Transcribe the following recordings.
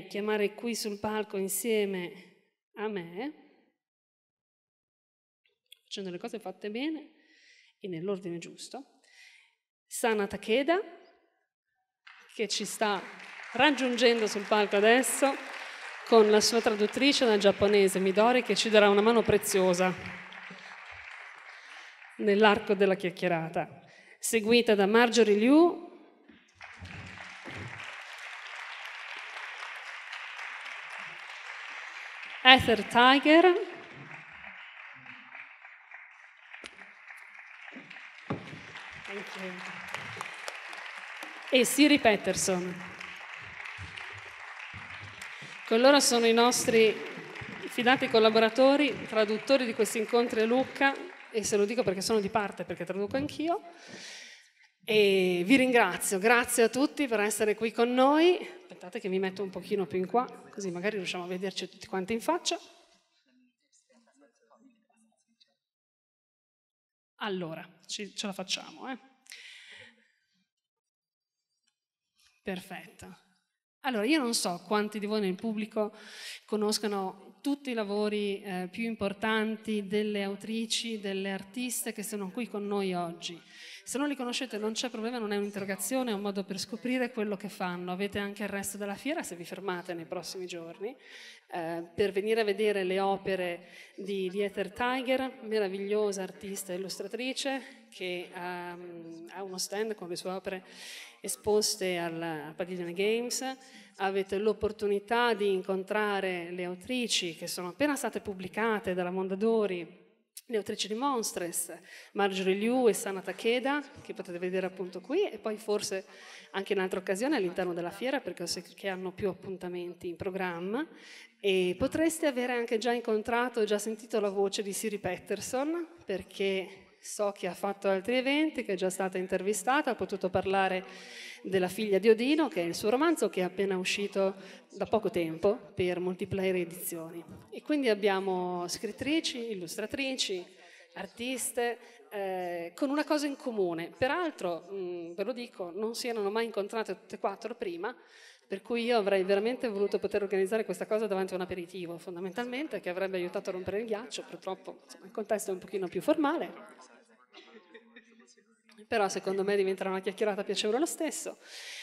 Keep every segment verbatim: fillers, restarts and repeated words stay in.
vorrei chiamare qui sul palco insieme a me, facendo le cose fatte bene e nell'ordine giusto, Sana Takeda, che ci sta raggiungendo sul palco adesso con la sua traduttrice dal giapponese Midori, che ci darà una mano preziosa nell'arco della chiacchierata, seguita da Marjorie Liu, Ether Tiger e Siri Peterson. Con loro sono i nostri fidati collaboratori, traduttori di questi incontri a Lucca, e se lo dico perché sono di parte, perché traduco anch'io. E vi ringrazio, grazie a tutti per essere qui con noi. Aspettate che mi metto un pochino più in qua, così magari riusciamo a vederci tutti quanti in faccia. Allora, ci, ce la facciamo, eh? Perfetto. Allora, io non so quanti di voi nel pubblico conoscano tutti i lavori eh, più importanti delle autrici, delle artiste che sono qui con noi oggi. Se non li conoscete non c'è problema, non è un'interrogazione, è un modo per scoprire quello che fanno. Avete anche il resto della fiera, se vi fermate nei prossimi giorni, eh, per venire a vedere le opere di, di Ether Tiger, meravigliosa artista e illustratrice, che um, ha uno stand con le sue opere esposte al Pavilion Games. Avete l'opportunità di incontrare le autrici che sono appena state pubblicate dalla Mondadori, le autrici di Monstress, Marjorie Liu e Sana Takeda, che potete vedere appunto qui, e poi forse anche in altre occasioni all'interno della fiera, perché so che hanno più appuntamenti in programma. E potreste avere anche già incontrato e già sentito la voce di Siri Peterson, perché so che ha fatto altri eventi, che è già stata intervistata, ha potuto parlare della figlia di Odino, che è il suo romanzo che è appena uscito da poco tempo per Multiplayer Edizioni. E quindi abbiamo scrittrici, illustratrici, artiste, eh, con una cosa in comune. Peraltro, mh, ve lo dico, non si erano mai incontrate tutte e quattro prima, per cui io avrei veramente voluto poter organizzare questa cosa davanti a un aperitivo, fondamentalmente, che avrebbe aiutato a rompere il ghiaccio. Purtroppo insomma, il contesto è un pochino più formale, però secondo me diventerà una chiacchierata piacevole lo stesso.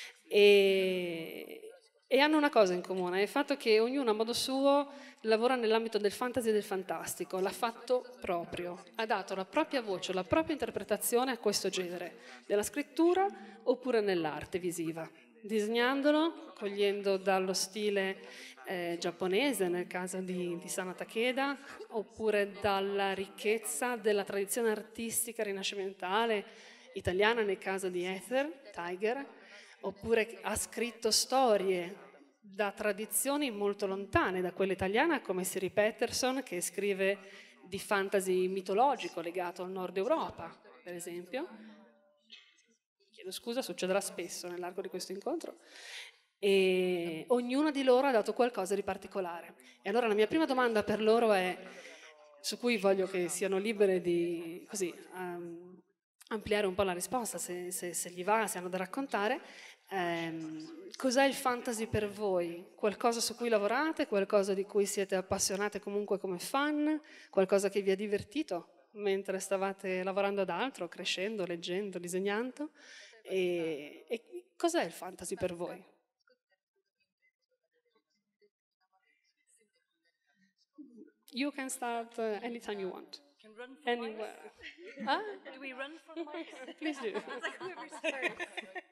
E, e hanno una cosa in comune, il fatto che ognuno a modo suo lavora nell'ambito del fantasy e del fantastico, l'ha fatto proprio, ha dato la propria voce, la propria interpretazione a questo genere, nella scrittura oppure nell'arte visiva, disegnandolo, cogliendo dallo stile eh, giapponese, nel caso di, di Sana Takeda, oppure dalla ricchezza della tradizione artistica rinascimentale italiana nel caso di Ether Tiger, oppure ha scritto storie da tradizioni molto lontane da quella italiana, come Siri Peterson, che scrive di fantasy mitologico legato al nord Europa, per esempio. Chiedo scusa, succederà spesso nell'arco di questo incontro. E ognuno di loro ha dato qualcosa di particolare. E allora la mia prima domanda per loro è, su cui voglio che siano libere di così um, ampliare un po' la risposta, se, se, se gli va, se hanno da raccontare. Ehm, cos'è il fantasy per voi? Qualcosa su cui lavorate, qualcosa di cui siete appassionate comunque come fan, qualcosa che vi ha divertito mentre stavate lavorando ad altro, crescendo, leggendo, disegnando? E, e cos'è il fantasy per voi? You can start uh, anytime you want. Can run for Anywhere. mice? Ah? Do we run for mice? Please do. It's like whoever's first.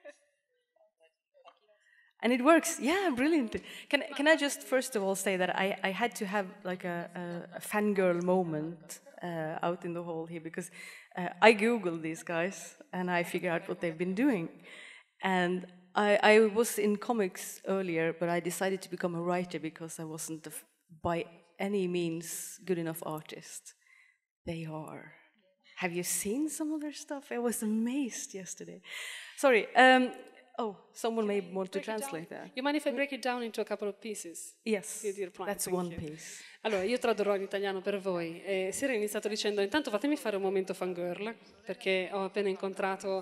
And it works, yeah, brilliant. Can can I just first of all say that I, I had to have like a, a, a fangirl moment uh, out in the hall here, because uh, I googled these guys and I figured out what they've been doing, and I, I was in comics earlier, but I decided to become a writer because I wasn't a, by any means good enough artist. They are. Have you seen some of their stuff? I was amazed yesterday. Sorry. Um, oh, someone may want to translate that. You mind if I break it down into a couple of pieces? Yes, that's Thank one you. piece. Allora, io tradurrò in italiano per voi. Eh, Siri ha iniziato dicendo, intanto fatemi fare un momento fangirl, perché ho appena incontrato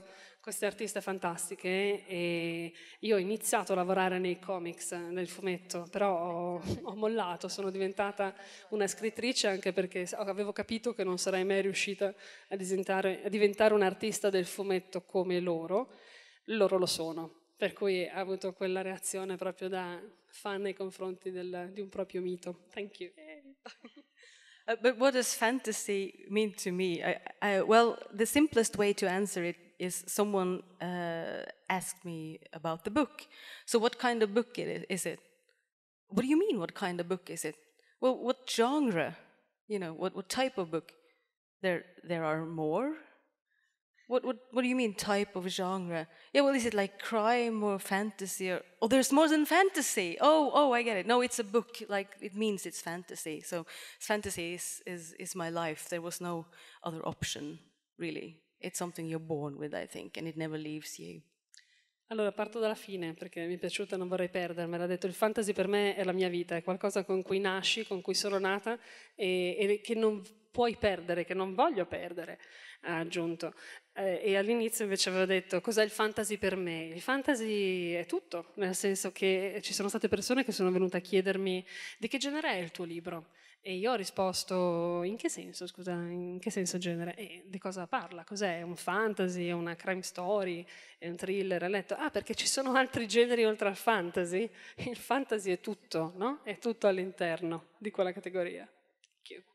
queste artiste fantastiche e io ho iniziato a lavorare nei comics, nel fumetto, però ho, ho mollato, sono diventata una scrittrice anche perché avevo capito che non sarei mai riuscita a diventare, a diventare un artista del fumetto come loro, loro lo sono, per cui ho avuto quella reazione proprio da fan nei confronti del, di un proprio mito. Thank you. Uh, but what does fantasy mean to me? I, I, well, the simplest way to answer it is someone uh, asked me about the book. So what kind of book it is it? What do you mean, what kind of book is it? Well, what genre? You know, what, what type of book? There, there are more? What, what, what do you mean, type of genre? Yeah, well, is it like crime or fantasy? Or, oh, there's more than fantasy. Oh, oh, I get it. No, it's a book. Like, it means it's fantasy. So fantasy is, is, is my life. There was no other option, really. It's something you're born with, I think, and it never leaves you. Allora, parto dalla fine, perché mi è piaciuta e non vorrei perdermela. Ha detto, il fantasy per me è la mia vita, è qualcosa con cui nasci, con cui sono nata e, e che non puoi perdere, che non voglio perdere, ha aggiunto. Eh, e all'inizio invece avevo detto, cos'è il fantasy per me? Il fantasy è tutto, nel senso che ci sono state persone che sono venute a chiedermi di che genere è il tuo libro? E io ho risposto, in che senso, scusa, in che senso genere? E di cosa parla? Cos'è? Un fantasy, una crime story, è un thriller? Ha detto, ah, perché ci sono altri generi oltre al fantasy? Il fantasy è tutto, no? È tutto all'interno di quella categoria. Thank you.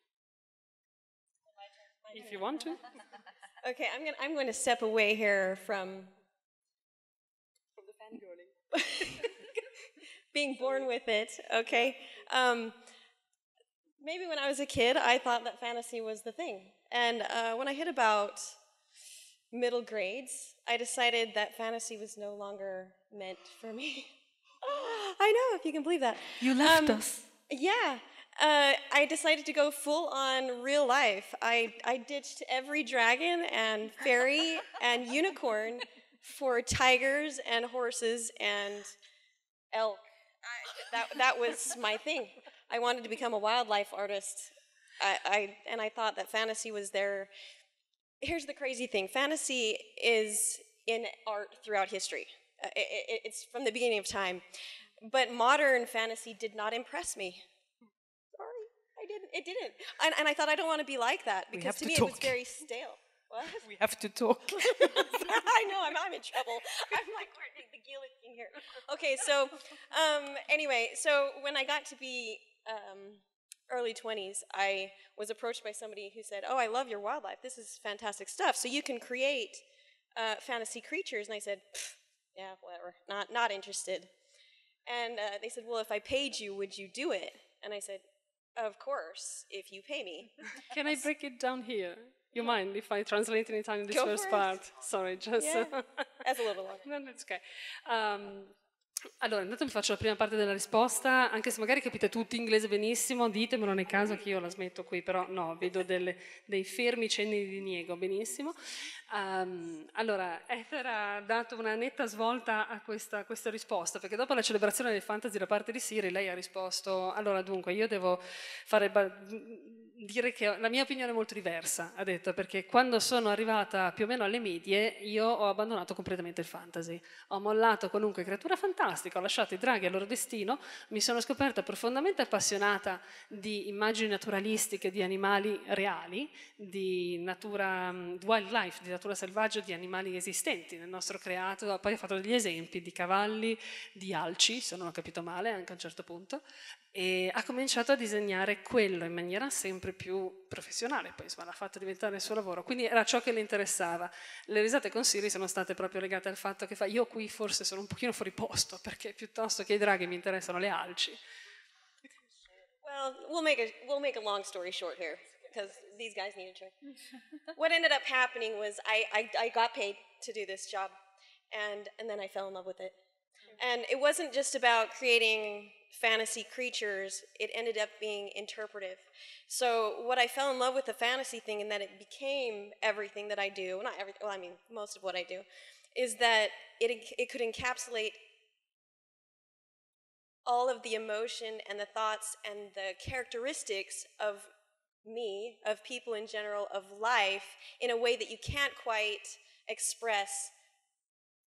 If you want to. Okay, I'm going I'm going to step away here from From the fangirling. being born with it, okay? Um, maybe when I was a kid, I thought that fantasy was the thing. And uh, when I hit about middle grades, I decided that fantasy was no longer meant for me. I know, if you can believe that. You left Um, us. Yeah. Uh, I decided to go full on real life. I, I ditched every dragon and fairy and unicorn for tigers and horses and elk. I, that, that was my thing. I wanted to become a wildlife artist. I, I, and I thought that fantasy was there. Here's the crazy thing. Fantasy is in art throughout history. Uh, it, it, it's from the beginning of time. But modern fantasy did not impress me. Sorry, I didn't. It didn't. And, and I thought I don't want to be like that We because have to to me talk. it was very stale. What? We have to talk. I know, I'm, I'm in trouble. I'm like, where's the guillotine here? Okay, so um, anyway, so when I got to be um, early twenties, I was approached by somebody who said, oh, I love your wildlife. This is fantastic stuff. So you can create uh, fantasy creatures. And I said, yeah, whatever, not, not interested. And uh, they said, well, if I paid you, would you do it? And I said, of course, if you pay me. Can I break it down here? You mind if I translate in Italian this Go first for it. part? Sorry, just... Yeah, that's a little long. No, no, it's okay. Um, allora, intanto vi faccio la prima parte della risposta, anche se magari capite tutti inglese benissimo, ditemelo nel caso che io la smetto qui, però no, vedo delle, dei fermi cenni di diniego, benissimo. Um, allora, Ether ha dato una netta svolta a questa, a questa risposta, perché dopo la celebrazione del fantasy da parte di Siri, lei ha risposto, allora dunque, io devo fare... dire che la mia opinione è molto diversa, ha detto, perché quando sono arrivata più o meno alle medie io ho abbandonato completamente il fantasy, ho mollato qualunque creatura fantastica, ho lasciato i draghi al loro destino, mi sono scoperta profondamente appassionata di immagini naturalistiche di animali reali, di natura, di wildlife, di natura selvaggia, di animali esistenti nel nostro creato, poi ho fatto degli esempi di cavalli, di alci, se non ho capito male anche a un certo punto, e ha cominciato a disegnare quello in maniera sempre più professionale, poi insomma l'ha fatto diventare il suo lavoro, quindi era ciò che le interessava. Le risate con Siri sono state proprio legate al fatto che fa, io qui forse sono un pochino fuori posto, perché piuttosto che i draghi mi interessano le alci. Well, we'll make a we'll make a long story short here because these guys need a check. What ended up happening was I, I I got paid to do this job, and and then I fell in love with it. And it wasn't just about creating fantasy creatures, it ended up being interpretive. So what I fell in love with the fantasy thing, and that it became everything that I do, not everything, well, I mean, most of what I do, is that it, it could encapsulate all of the emotion and the thoughts and the characteristics of me, of people in general, of life, in a way that you can't quite express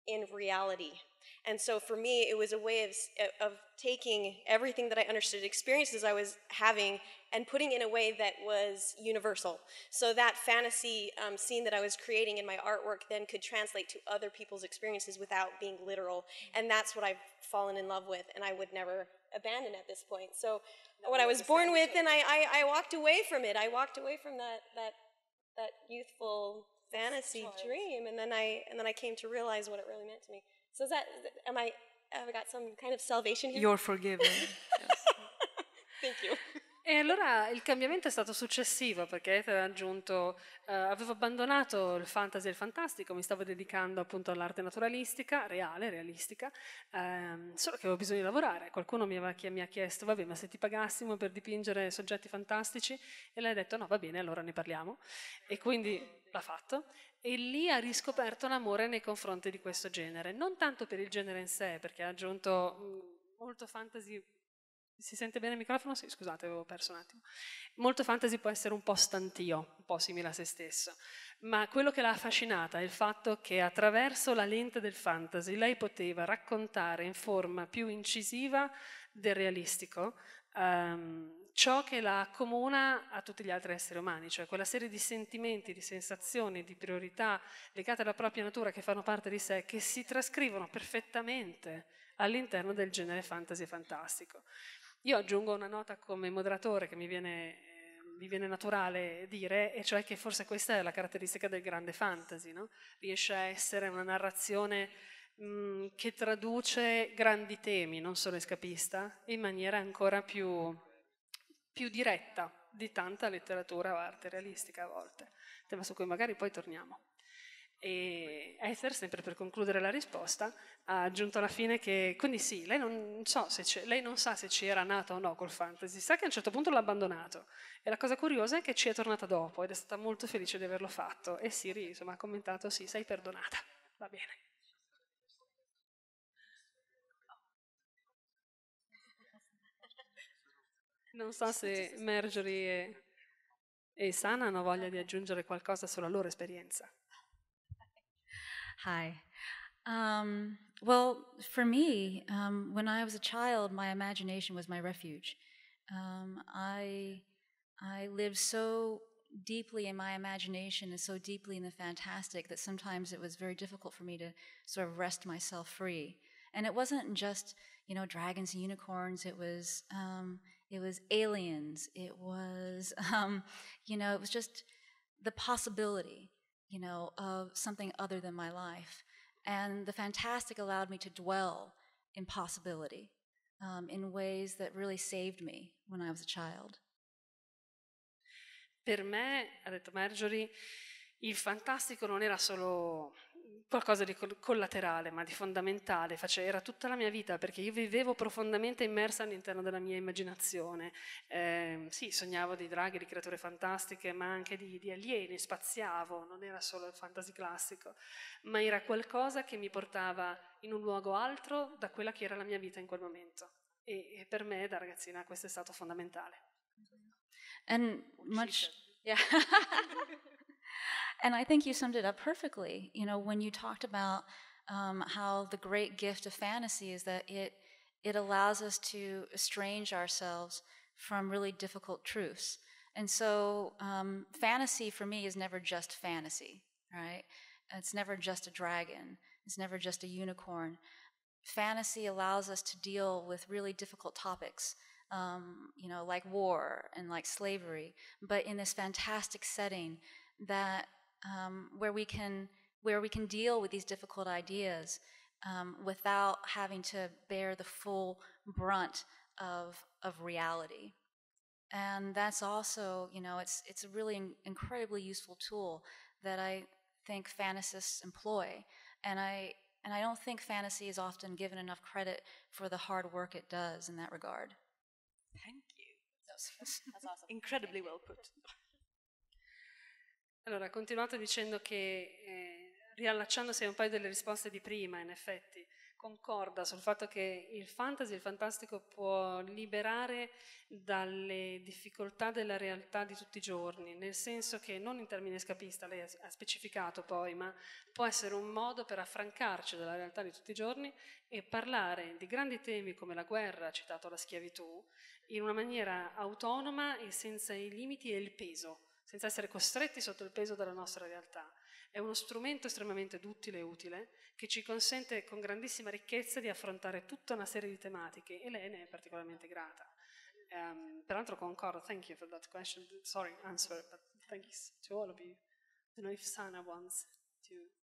in reality. And so for me, it was a way of, of taking everything that I understood, experiences I was having, and putting in a way that was universal. So that fantasy um, scene that I was creating in my artwork then could translate to other people's experiences without being literal. And that's what I've fallen in love with, and I would never abandon at this point. So no, what I was born with, and I, I, I walked away from it. I walked away from that, that, that youthful fantasy Child. dream, and then I and then I came to realize what it really meant to me. So is that, am I, have I got some kind of salvation here? You're forgiven. Yes. Thank you. E allora il cambiamento è stato successivo, perché Ether ha aggiunto, eh, avevo abbandonato il fantasy e il fantastico, mi stavo dedicando appunto all'arte naturalistica, reale, realistica, ehm, solo che avevo bisogno di lavorare. Qualcuno mi, aveva, mi ha chiesto, vabbè, ma se ti pagassimo per dipingere soggetti fantastici? E lei ha detto, no, va bene, allora ne parliamo. E quindi l'ha fatto. E lì ha riscoperto l'amore nei confronti di questo genere, non tanto per il genere in sé, perché ha aggiunto mh, molto fantasy. Si sente bene il microfono? Sì, scusate, avevo perso un attimo. Molto fantasy può essere un po' stantio, un po' simile a se stesso, ma quello che l'ha affascinata è il fatto che attraverso la lente del fantasy lei poteva raccontare in forma più incisiva del realistico um, ciò che la accomuna a tutti gli altri esseri umani, cioè quella serie di sentimenti, di sensazioni, di priorità legate alla propria natura che fanno parte di sé, che si trascrivono perfettamente all'interno del genere fantasy e fantastico. Io aggiungo una nota come moderatore che mi viene, eh, mi viene naturale dire, e cioè che forse questa è la caratteristica del grande fantasy, no? Riesce a essere una narrazione mh, che traduce grandi temi, non solo escapista, in maniera ancora più, più diretta di tanta letteratura o arte realistica a volte, tema su cui magari poi torniamo. E Ether, sempre per concludere la risposta, ha aggiunto alla fine che, quindi sì, lei non, so se lei non sa se ci era nata o no col fantasy, sa che a un certo punto l'ha abbandonato, e la cosa curiosa è che ci è tornata dopo ed è stata molto felice di averlo fatto, e Siri insomma ha commentato, sì, sei perdonata, va bene. Non so se Marjorie e, e Sana hanno voglia di aggiungere qualcosa sulla loro esperienza. Hi. Um, well, for me, um, when I was a child, my imagination was my refuge. Um, I, I lived so deeply in my imagination and so deeply in the fantastic that sometimes it was very difficult for me to sort of wrest myself free. And it wasn't just, you know, dragons and unicorns. It was, um, it was aliens. It was, um, you know, it was just the possibility, you know, of something other than my life. And the fantastic allowed me to dwell in possibility um, in ways that really saved me when I was a child. Per me, ha detto Marjorie, il fantastico non era solo qualcosa di collaterale, ma di fondamentale, era tutta la mia vita, perché io vivevo profondamente immersa all'interno della mia immaginazione. Eh, sì, sognavo di draghi, di creature fantastiche, ma anche di, di alieni, spaziavo, non era solo il fantasy classico, ma era qualcosa che mi portava in un luogo altro da quella che era la mia vita in quel momento. E, e per me, da ragazzina, questo è stato fondamentale. And much, yeah. And I think you summed it up perfectly. You know, when you talked about um, how the great gift of fantasy is that it it allows us to estrange ourselves from really difficult truths. And so, um, fantasy for me is never just fantasy, right? It's never just a dragon. It's never just a unicorn. Fantasy allows us to deal with really difficult topics. Um, you know, like war and like slavery, but in this fantastic setting that um, where we can where we can deal with these difficult ideas um, without having to bear the full brunt of of reality. And that's also, you know, it's it's a really in, incredibly useful tool that I think fantasists employ, and I and I don't think fantasy is often given enough credit for the hard work it does in that regard. Thank you. That's, that's awesome. Incredibly well put. Allora, ha continuato dicendo che, eh, riallacciandosi a un paio delle risposte di prima, in effetti, concorda sul fatto che il fantasy, il fantastico può liberare dalle difficoltà della realtà di tutti i giorni, nel senso che non in termini escapista, lei ha specificato poi, ma può essere un modo per affrancarci dalla realtà di tutti i giorni e parlare di grandi temi come la guerra, ha citato la schiavitù, in una maniera autonoma e senza i limiti e il peso, senza essere costretti sotto il peso della nostra realtà. È uno strumento estremamente duttile e utile che ci consente con grandissima ricchezza di affrontare tutta una serie di tematiche e lei ne è particolarmente grata. Um, peraltro concordo, thank you for that question, sorry, answer, but thanks to all of you. I don't know if Sana wants to.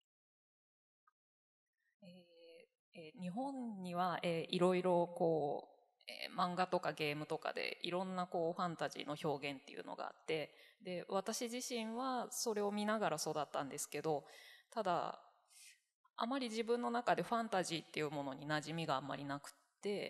えーえー日本には、えーいろいろこう、えー漫画とかゲームとかでいろんなこうファンタジーの表現っていうのがあって、で私自身はそれを見ながら育ったんですけど、ただあまり自分の中でファンタジーっていうものに馴染みがあんまりなくって、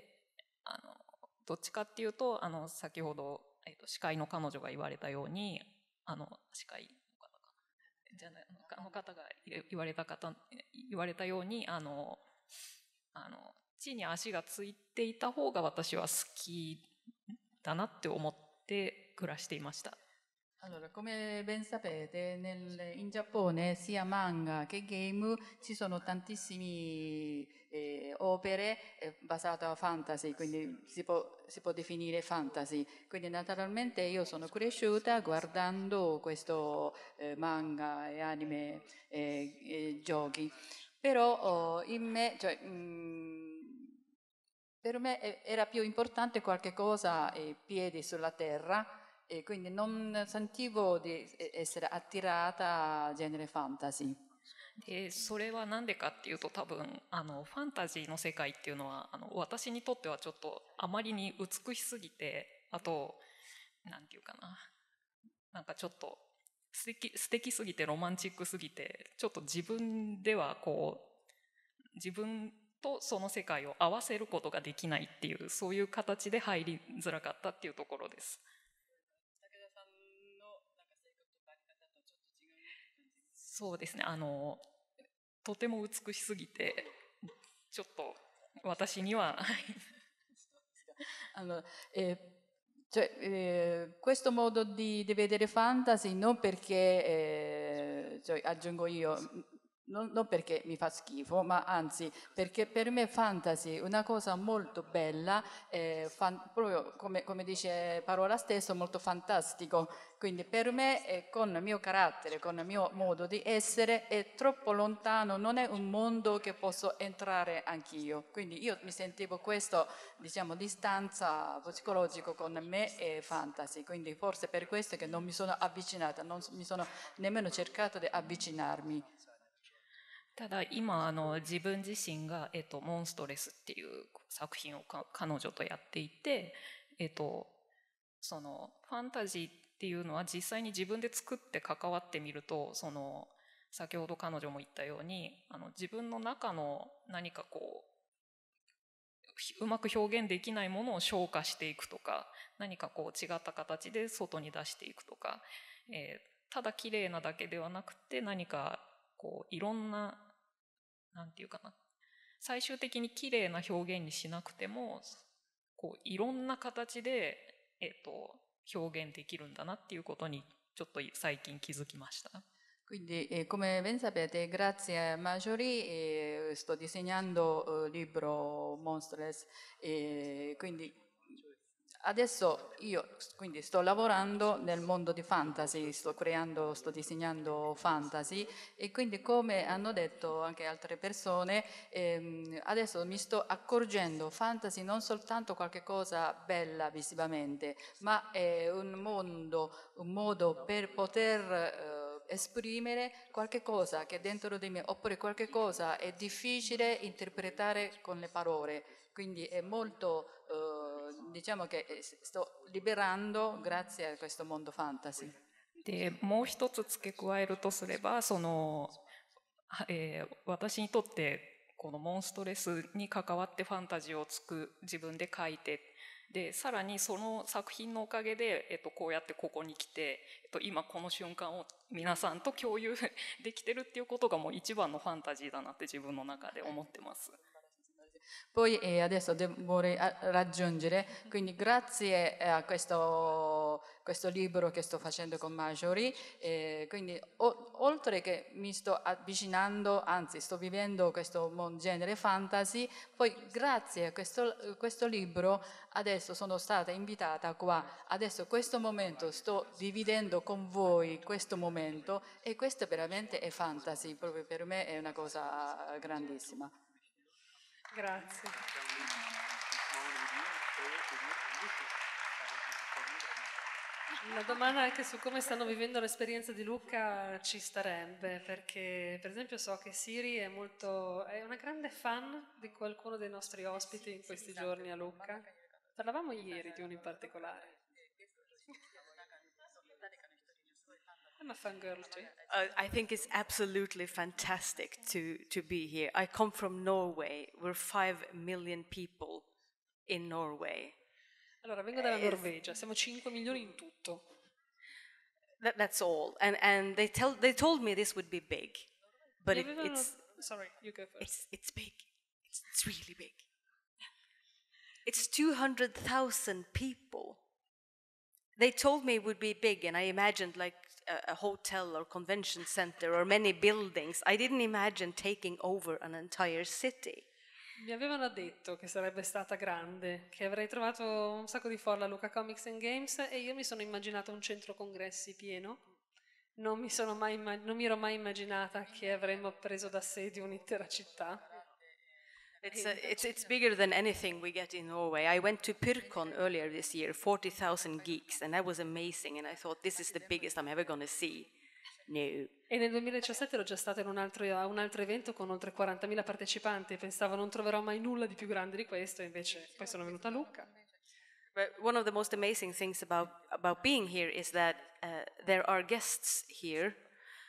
あのどっちかっていうと、あの先ほど、えーと司会の彼女が言われたように、あの司会の方かなじゃない、あの方が言われた方言われたように、あのあの地に足がついていた方が私は好きだなって思って暮らしていました。 Allora, come ben sapete, nel, in Giappone sia manga che game ci sono tantissime eh, opere eh, basate a fantasy, quindi si può, si può definire fantasy. Quindi naturalmente io sono cresciuta guardando questo eh, manga e anime e, e giochi, però oh, in me, cioè, mh, per me era più importante qualche cosa, eh, piedi sulla terra, e quindi non sentivo di essere attirata a genere fantasy. でそれは何でかっていうと、多分あのファンタジーの世界っていうのはあの私にとってはちょっとあまりに美しすぎて、あとなんていうかな、なんかちょっと素敵、素敵すぎてロマンチックすぎて、ちょっと自分ではこう自分とその世界を合わせることができないっていう、そういう形で入りづらかったっていうところです。そうですね、あのとても美しすぎてちょっと私には allora, eh, cioè, eh, questo modo di, di vedere fantasy non perché eh, cioè, aggiungo io, non, non perché mi fa schifo, ma anzi perché per me fantasy è una cosa molto bella, eh, fan, proprio come, come dice parola stesso, molto fantastico. Quindi per me, eh, con il mio carattere, con il mio modo di essere, è troppo lontano, non è un mondo che posso entrare anch'io. Quindi io mi sentivo questo, diciamo, distanza psicologico con me e fantasy. Quindi forse per questo che non mi sono avvicinata, non mi sono nemmeno cercato di avvicinarmi. ただ今あの自分自身が、えっと、モンストレスっていう作品をか彼女とやっていて、えっと、そのファンタジーっていうのは実際に自分で作って関わってみると、その先ほど彼女も言ったように、あの自分の中の何かこううまく表現できないものを消化していくとか、何かこう違った形で外に出していくとか、えー、ただ綺麗なだけではなくて、何かこういろんな、なんていうかな、最終的に綺麗な表現にしなくても、こういろんな形で、えっと、表現できるんだなっていうことにちょっと最近気づきました。 Quindi, eh, come ben sapete, grazie a Marjorie eh, sto disegnando il eh, libro Monstreless, e quindi adesso io quindi sto lavorando nel mondo di fantasy, sto creando, sto disegnando fantasy, e quindi come hanno detto anche altre persone, ehm, adesso mi sto accorgendo fantasy non soltanto qualche cosa bella visivamente, ma è un mondo, un modo per poter eh, esprimere qualche cosa che è dentro di me, oppure qualche cosa è difficile interpretare con le parole. Quindi è molto, eh, diciamo che sto liberando grazie a questo mondo fantasy. でもう一つ付け加えるとすれば、その、えー、私にとってこのモンストレスに関わってファンタジーをつく自分で書いて、でさらにその作品のおかげで、えっと、こうやってここに来て、えっと、今この瞬間を皆さんと共有できてるっていうことがもう一番のファンタジーだなって自分の中で思ってます。 Poi eh, adesso devo, vorrei a- raggiungere, quindi grazie a questo, questo libro che sto facendo con Marjorie, eh, quindi o- oltre che mi sto avvicinando, anzi sto vivendo questo mon- genere fantasy, poi grazie a questo, questo libro adesso sono stata invitata qua, adesso questo momento sto dividendo con voi questo momento e questo veramente è fantasy, proprio per me è una cosa grandissima. Grazie. Una domanda anche su come stanno vivendo l'esperienza di Lucca ci starebbe, perché per esempio so che Siri è molto, è una grande fan di qualcuno dei nostri ospiti in questi giorni a Lucca. Parlavamo ieri di uno in particolare. I'm a fangirl too. Uh, I think it's absolutely fantastic to, to be here. I come from Norway. We're five million people in Norway. Allora, vengo dalla Norvegia, siamo cinque milioni in tutto. That, that's all. And, and they, tell, they told me this would be big. But Mi it, avevano- it's, Sorry, you go first. it's, it's big. It's, it's really big. It's two hundred thousand people. They told me it would be big, and I imagined like a, a hotel or convention center or many buildings. I didn't imagine taking over an entire city. Mi avevano detto che sarebbe stata grande, che avrei trovato un sacco di folla a Lucca Comics and Games e io mi sono immaginata un centro congressi pieno. Non mi, sono mai imma- non mi ero mai immaginata che avremmo preso d'assedio un'intera città. It's, uh, it's, it's bigger than anything we get in Norway. I went to Pyrkon earlier this year, forty thousand geeks, and that was amazing. And I thought, this is the biggest I'm ever going to see. No. E nel duemiladiciassette ero già stata in un altro, a un altro evento con oltre quarantamila partecipanti e pensavo non troverò mai nulla di più grande di questo, e invece poi sono venuta a Lucca. But one of the most amazing things about, about being here is that uh, there are guests here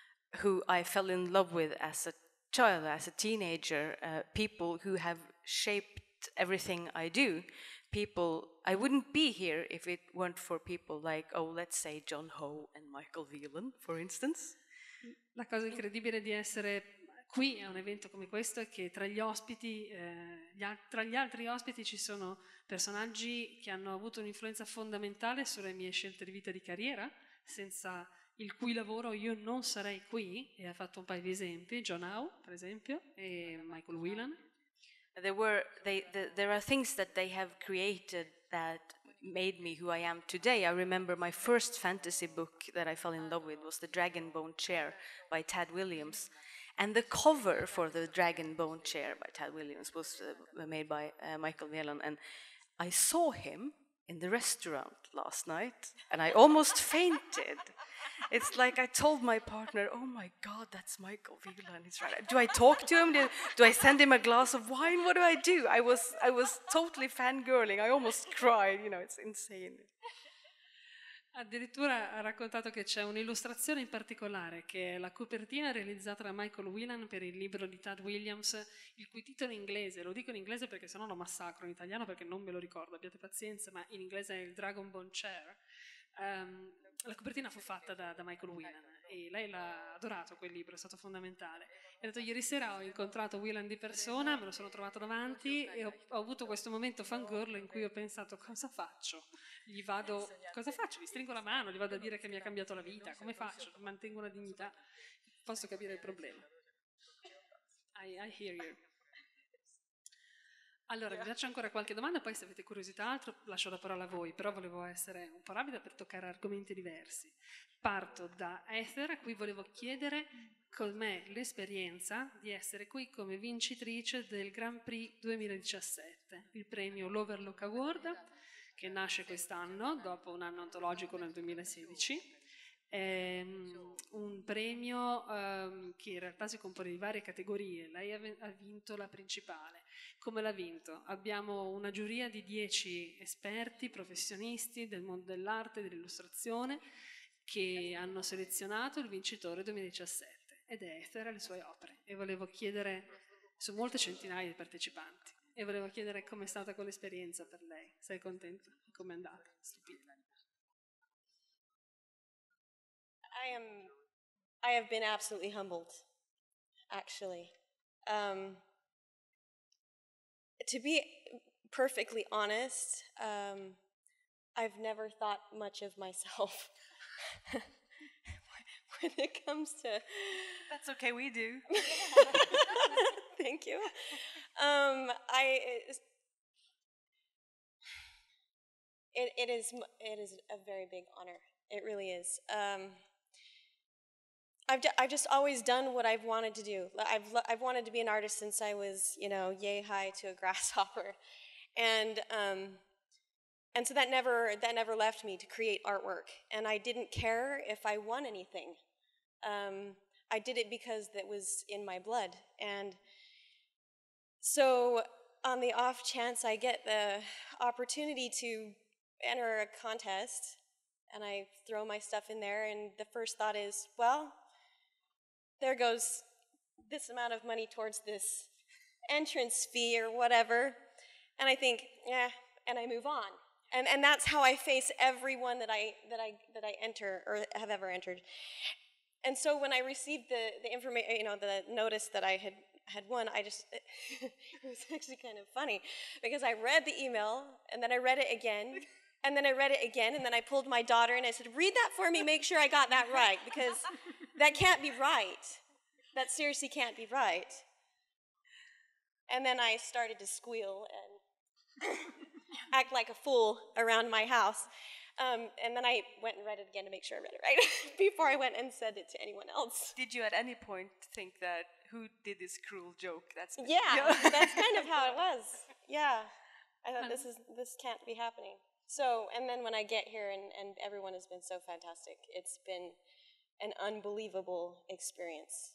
who I fell in love with as a child, as a teenager, uh, people who have shaped everything I do. People, I wouldn't be here if it weren't for people like, oh, let's say John Ho and Michael Whelan, for instance. La cosa incredibile di essere qui a un evento come questo è che tra gli ospiti, eh, gli al- tra gli altri ospiti ci sono personaggi che hanno avuto un'influenza fondamentale sulle mie scelte di vita e di carriera, senza il cui lavoro io non sarei qui, e ha fatto un paio di esempi, John Howe per esempio, e Michael Whelan. There were they, the, there are things that they have created that made me who I am today. I remember my first fantasy book that I fell in love with was The Dragon Bone Chair by Tad Williams. And the cover for The Dragon Bone Chair by Tad Williams was uh, made by uh, Michael Whelan. And I saw him in the restaurant last night and I almost fainted. It's like I told my partner, oh my God, that's Michael Whelan. He's right. Do I talk to him? Do, do I send him a glass of wine? What do I do? I was, I was totally fangirling. I almost cried. You know, it's insane. Addirittura ha raccontato che c'è un'illustrazione in particolare, che è la copertina realizzata da Michael Whelan per il libro di Tad Williams, il cui titolo in inglese, lo dico in inglese perché sennò lo massacro, in italiano perché non me lo ricordo, abbiate pazienza, ma in inglese è il Dragon Bone Chair. Um, la copertina fu fatta da, da Michael Whelan e lei l'ha adorato quel libro, è stato fondamentale. E ha detto, ieri sera ho incontrato Whelan di persona, me lo sono trovato davanti e ho, ho avuto questo momento fangirl in cui ho pensato, cosa faccio? Gli vado, cosa faccio? Gli stringo la mano, gli vado a dire che mi ha cambiato la vita, come faccio? Mantengo una dignità? Posso capire il problema. I, I hear you. Allora, vi faccio ancora qualche domanda, poi se avete curiosità altro lascio la parola a voi, però volevo essere un po' rapida per toccare argomenti diversi. Parto da Ether, a cui volevo chiedere com'è l'esperienza di essere qui come vincitrice del Grand Prix duemiladiciassette, il premio l'Overlook Award, che nasce quest'anno, dopo un anno antologico nel duemilasedici. È un premio um, che in realtà si compone di varie categorie. Lei ha, ha vinto la principale. Come l'ha vinto? Abbiamo una giuria di dieci esperti, professionisti del mondo dell'arte e dell'illustrazione che hanno selezionato il vincitore duemiladiciassette ed è Ether e le sue opere. E volevo chiedere, su molte centinaia di partecipanti, e volevo chiedere com'è stata quell'esperienza per lei. Sei contenta? Com'è andata? Stupida. I am, I have been absolutely humbled, actually. Um, to be perfectly honest, um, I've never thought much of myself when it comes to. That's okay, we do. Thank you. Um, I. It, it is it is a very big honor. It really is. Um, I've I've just always done what I've wanted to do. I've I've wanted to be an artist since I was, you know, yay high to a grasshopper, and um, and so that never that never left me to create artwork. And I didn't care if I won anything. Um, I did it because that was in my blood. And so on the off chance I get the opportunity to enter a contest, and I throw my stuff in there, and the first thought is, well, there goes this amount of money towards this entrance fee or whatever, and I think, yeah, and I move on, and and that's how I face everyone that I that I that I enter or have ever entered. And so when I received the the information, you know, the notice that I had had won, I just it was actually kind of funny because I read the email and then I read it again. And then I read it again, and then I pulled my daughter and I said, read that for me, make sure I got that right, because that can't be right. That seriously can't be right. And then I started to squeal and act like a fool around my house. Um, and then I went and read it again to make sure I read it right before I went and said it to anyone else. Did you at any point think that, who did this cruel joke? That's Yeah, that's kind of how it was. Yeah. I thought, this is this can't be happening. So, and then when I get here and, and everyone has been so fantastic, it's been an unbelievable experience.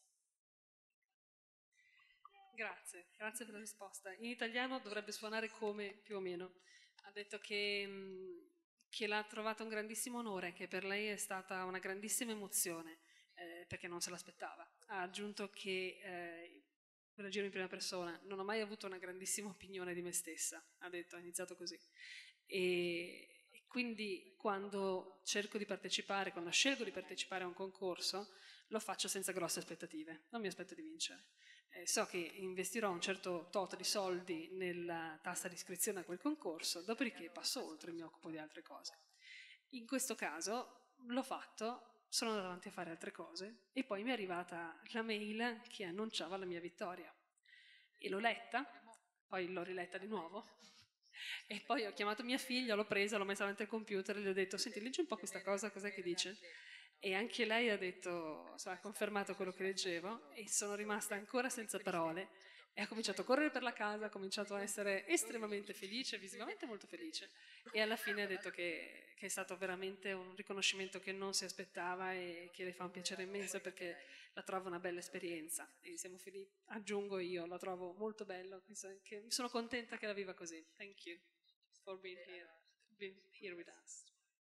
Grazie, grazie per la risposta. In italiano dovrebbe suonare come più o meno. Ha detto che, che l'ha trovato un grandissimo onore, che per lei è stata una grandissima emozione, eh, perché non se l'aspettava. Ha aggiunto che, eh, per agire in prima persona, non ho mai avuto una grandissima opinione di me stessa, ha detto, ha iniziato così. E quindi quando cerco di partecipare, quando scelgo di partecipare a un concorso, lo faccio senza grosse aspettative, non mi aspetto di vincere. Eh, so che investirò un certo tot di soldi nella tassa di iscrizione a quel concorso, dopodiché passo oltre e mi occupo di altre cose. In questo caso l'ho fatto, sono andata avanti a fare altre cose e poi mi è arrivata la mail che annunciava la mia vittoria. E l'ho letta, poi l'ho riletta di nuovo. E poi ho chiamato mia figlia, l'ho presa, l'ho messa davanti al computer e gli ho detto, senti, leggi un po' questa cosa, cos'è che dice? E anche lei ha detto, ha confermato quello che leggevo e sono rimasta ancora senza parole e ha cominciato a correre per la casa, ha cominciato a essere estremamente felice, visivamente molto felice, e alla fine ha detto che, che è stato veramente un riconoscimento che non si aspettava e che le fa un piacere immenso perché la trovo una bella esperienza e siamo felici, aggiungo io, la trovo molto bello, che sono contenta che la viva così. Thank you for being here, being here with us.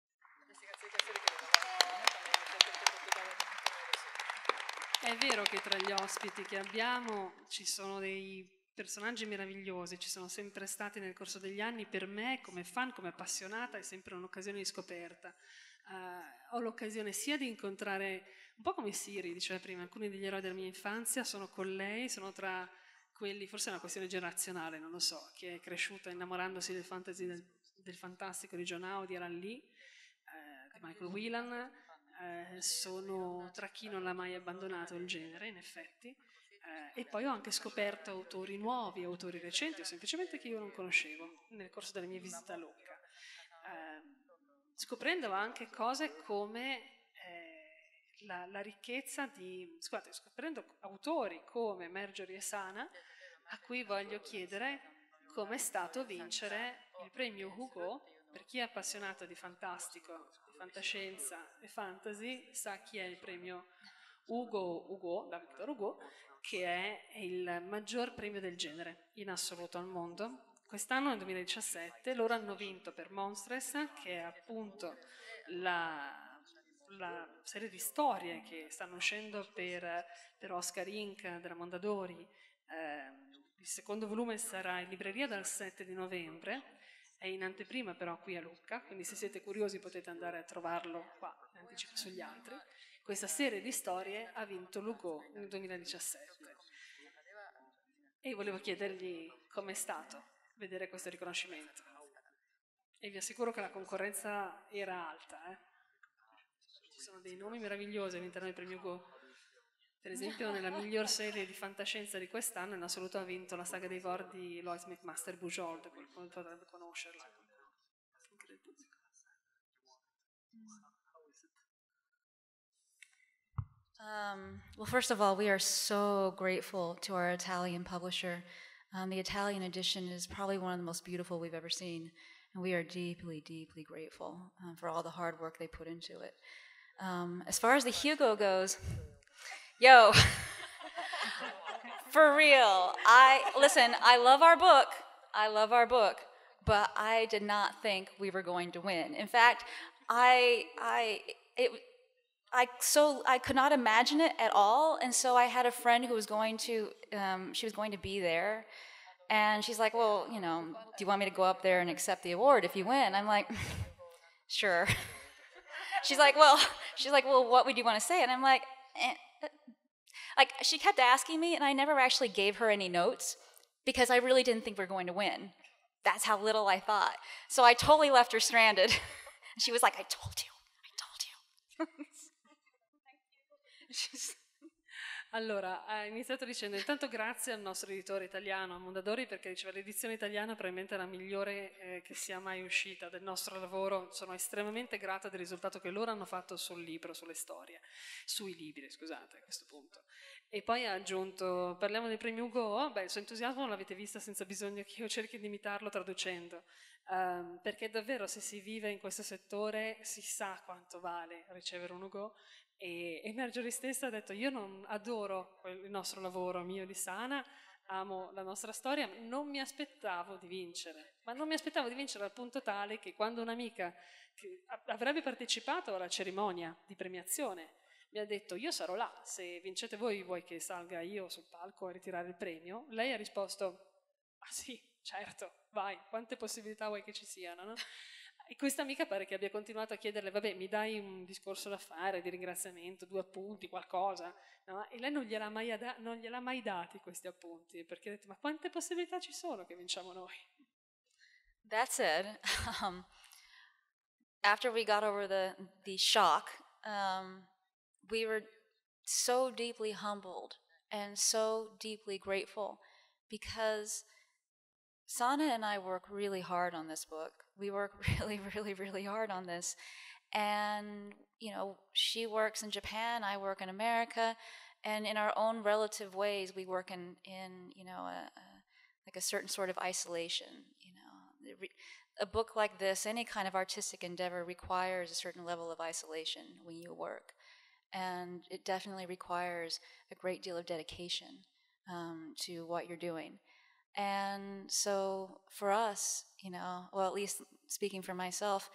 È vero che tra gli ospiti che abbiamo ci sono dei personaggi meravigliosi, ci sono sempre stati nel corso degli anni. Per me, come fan, come appassionata, è sempre un'occasione di scoperta. Uh, ho l'occasione sia di incontrare, un po' come Siri diceva prima, alcuni degli eroi della mia infanzia, sono con lei, sono tra quelli, forse è una questione generazionale, non lo so, che è cresciuta innamorandosi del fantasy, del, del fantastico di John Howe, di Alan Lee, uh, di Michael Whelan. Eh, sono tra chi non l'ha mai abbandonato il genere, in effetti, eh, e poi ho anche scoperto autori nuovi, autori recenti, o semplicemente che io non conoscevo nel corso delle mie visite a Lucca, eh, scoprendo anche cose come eh, la, la ricchezza di, scusate, scoprendo autori come Marjorie e Sana, a cui voglio chiedere come è stato vincere il premio Hugo. Per chi è appassionato di fantastico, di fantascienza e fantasy, sa chi è il premio Hugo, Hugo da Victor Hugo, che è il maggior premio del genere in assoluto al mondo. Quest'anno, nel duemiladiciassette, loro hanno vinto per Monstress, che è appunto la, la serie di storie che stanno uscendo per, per Oscar Incorporated della Mondadori. Eh, il secondo volume sarà in libreria dal sette di novembre. È in anteprima però qui a Lucca, quindi se siete curiosi potete andare a trovarlo qua, in anticipo sugli altri. Questa serie di storie ha vinto l'Hugo nel duemiladiciassette. e volevo chiedergli com'è stato vedere questo riconoscimento. E vi assicuro che la concorrenza era alta. Eh? Ci sono dei nomi meravigliosi all'interno del premio Hugo. Per esempio, nella miglior serie di fantascienza di quest'anno, in assoluto ha vinto la saga dei Vor di Lois McMaster Bujold, qualcuno potrebbe conoscerla. Um, well, first of all, we are so grateful to our Italian publisher. Um, the Italian edition is probably one of the most beautiful we've ever seen, and we are deeply, deeply grateful um, for all the hard work they put into it. Um, as far as the Hugo goes, yo, for real, I listen. I love our book. I love our book, but I did not think we were going to win. In fact, I, I, it. I so I could not imagine it at all, and so I had a friend who was going to, um, she was going to be there, and she's like, well, you know, do you want me to go up there and accept the award if you win? I'm like, sure. She's like, well, she's like, well, what would you want to say? And I'm like, eh. Like she kept asking me, and I never actually gave her any notes because I really didn't think we were going to win. That's how little I thought. So I totally left her stranded. And she was like, I told you, I told you. Allora, ha iniziato dicendo intanto grazie al nostro editore italiano, a Mondadori, perché diceva l'edizione italiana probabilmente è la migliore eh, che sia mai uscita del nostro lavoro. Sono estremamente grata del risultato che loro hanno fatto sul libro, sulle storie, sui libri, scusate, a questo punto. E poi ha aggiunto, parliamo del premio Hugo, oh, beh, il suo entusiasmo non l'avete vista senza bisogno che io cerchi di imitarlo traducendo, um, perché davvero se si vive in questo settore si sa quanto vale ricevere un Hugo. E, e Marjorie stessa ha detto, io non adoro il nostro lavoro mio di Sana, amo la nostra storia, non mi aspettavo di vincere, ma non mi aspettavo di vincere al punto tale che quando un'amica che avrebbe partecipato alla cerimonia di premiazione mi ha detto io sarò là, se vincete voi vuoi che salga io sul palco a ritirare il premio, lei ha risposto ah sì, certo, vai, quante possibilità vuoi che ci siano, no? E questa amica pare che abbia continuato a chiederle, vabbè, mi dai un discorso da fare, di ringraziamento, due appunti, qualcosa, no? E lei non gliel'ha mai, ad- non gliel'ha mai dati questi appunti, perché ha detto, ma quante possibilità ci sono che vinciamo noi? That said, um, after we got over the, the shock, um, we were so deeply humbled and so deeply grateful because Sana and I work really hard on this book. We work really, really, really hard on this. And, you know, she works in Japan, I work in America, and in our own relative ways, we work in, in you know, a, a, like a certain sort of isolation, you know. A book like this, any kind of artistic endeavor requires a certain level of isolation when you work. And it definitely requires a great deal of dedication um, to what you're doing. And so for us, you know, well, at least speaking for myself,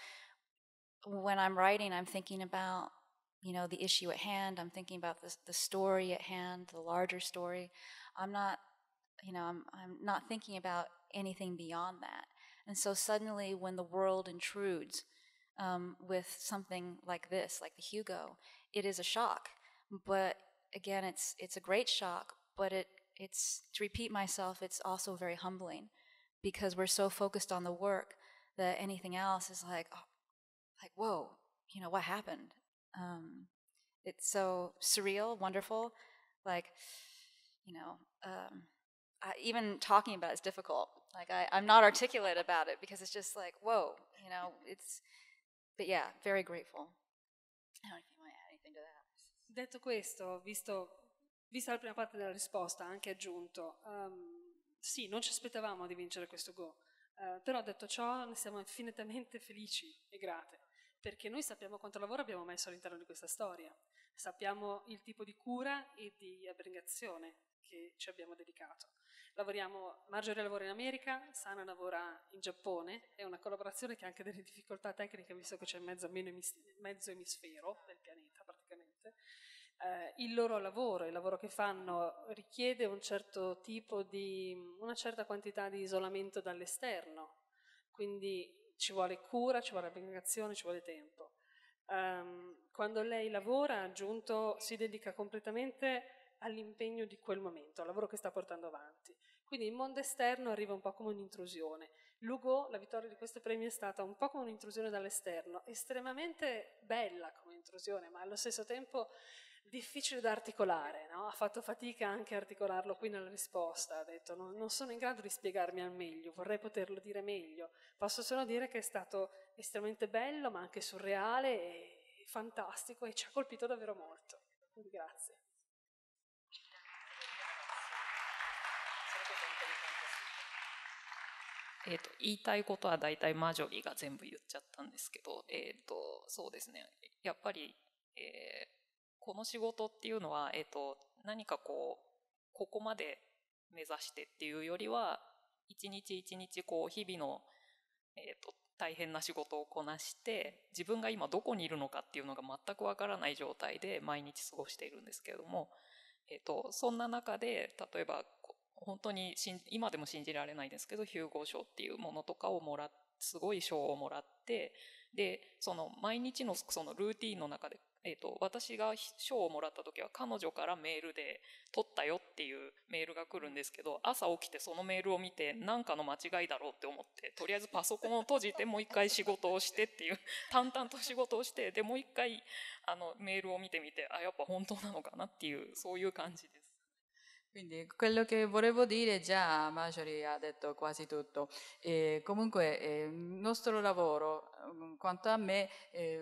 when I'm writing, I'm thinking about, you know, the issue at hand. I'm thinking about the, the story at hand, the larger story. I'm not, you know, I'm, I'm not thinking about anything beyond that. And so suddenly when the world intrudes um, with something like this, like the Hugo, it is a shock. But again, it's it's a great shock, but it It's, to repeat myself, it's also very humbling because we're so focused on the work that anything else is like, oh, like, whoa, you know, what happened? Um, it's so surreal, wonderful, like, you know, um, I, even talking about it's difficult. Like, I, I'm not articulate about it because it's just like, whoa, you know, it's, but yeah, very grateful. I don't know if you want to add anything to that. Detto questo, visto... Vista la prima parte della risposta, ha anche aggiunto, um, sì, non ci aspettavamo di vincere questo Go, uh, però detto ciò ne siamo infinitamente felici e grate, perché noi sappiamo quanto lavoro abbiamo messo all'interno di questa storia, sappiamo il tipo di cura e di abnegazione che ci abbiamo dedicato. Lavoriamo, Marjorie lavora in America, Sana lavora in Giappone, è una collaborazione che ha anche delle difficoltà tecniche, visto che c'è mezzo, mezzo emisfero del pianeta praticamente. Eh, il loro lavoro, il lavoro che fanno richiede un certo tipo di, una certa quantità di isolamento dall'esterno, quindi ci vuole cura, ci vuole abnegazione, ci vuole tempo. Um, quando lei lavora, ha aggiunto, si dedica completamente all'impegno di quel momento, al lavoro che sta portando avanti. Quindi il mondo esterno arriva un po' come un'intrusione. L'Hugo, la vittoria di questo premio è stata un po' come un'intrusione dall'esterno, estremamente bella come intrusione, ma allo stesso tempo difficile da articolare, no? Ha fatto fatica anche a articolarlo qui nella risposta, ha detto non, non sono in grado di spiegarmi al meglio, vorrei poterlo dire meglio, posso solo dire che è stato estremamente bello ma anche surreale e fantastico e ci ha colpito davvero molto. Quindi grazie. えー、と言いたいことは大体マジョリーが全部言っちゃったんですけど、えー、とそうですね、やっぱり、えー、この仕事っていうのは、えー、と何かこうここまで目指してっていうよりは一日一日こう日々の、えー、と大変な仕事をこなして自分が今どこにいるのかっていうのが全くわからない状態で毎日過ごしているんですけれども、えー、とそんな中で例えば本当に今でも信じられないですけどヒューゴー賞っていうものとかをもらってすごい賞をもらって、でその毎日のそのルーティーンの中で、えー、と私が賞をもらった時は彼女からメールで取ったよっていうメールが来るんですけど、朝起きてそのメールを見て何かの間違いだろうって思ってとりあえずパソコンを閉じてもう一回仕事をしてっていう淡々と仕事をしてでもう一回あのメールを見てみてあやっぱ本当なのかなっていうそういう感じです。 Quindi quello che volevo dire già Marjorie ha detto quasi tutto. E comunque eh, il nostro lavoro, quanto a me, eh,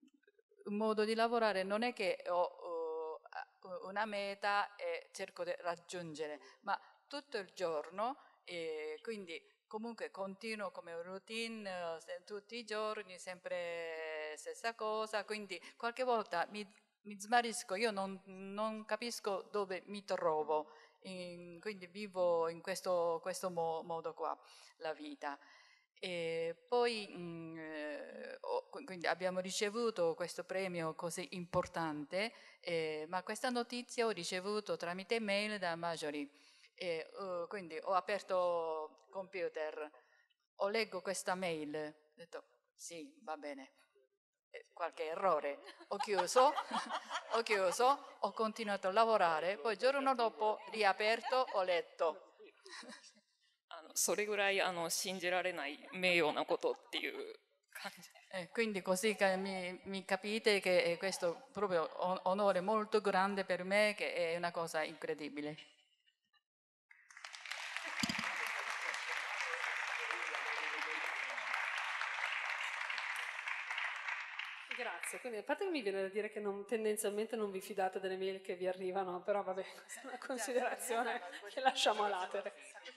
un modo di lavorare non è che ho uh, una meta e cerco di raggiungere, ma tutto il giorno, e quindi comunque continuo come un routine eh, tutti i giorni, sempre stessa cosa, quindi qualche volta mi mi smarrisco, io non, non capisco dove mi trovo, in, quindi vivo in questo, questo mo, modo qua, la vita. E poi mh, eh, quindi abbiamo ricevuto questo premio così importante, eh, ma questa notizia ho ricevuto tramite mail da Marjorie. E, uh, quindi ho aperto il computer, ho leggo questa mail, ho detto sì, va bene. Qualche errore, ho chiuso, ho chiuso, ho continuato a lavorare, poi il giorno dopo riaperto, ho letto. あのそれぐらいあの信じられない名誉なことっていう感じ。 Eh, quindi così mi, mi capite che questo è proprio un onore molto grande per me, che è una cosa incredibile. Grazie, quindi a parte che mi viene da dire che non, tendenzialmente non vi fidate delle mail che vi arrivano, però vabbè, questa è una considerazione che lasciamo a latere.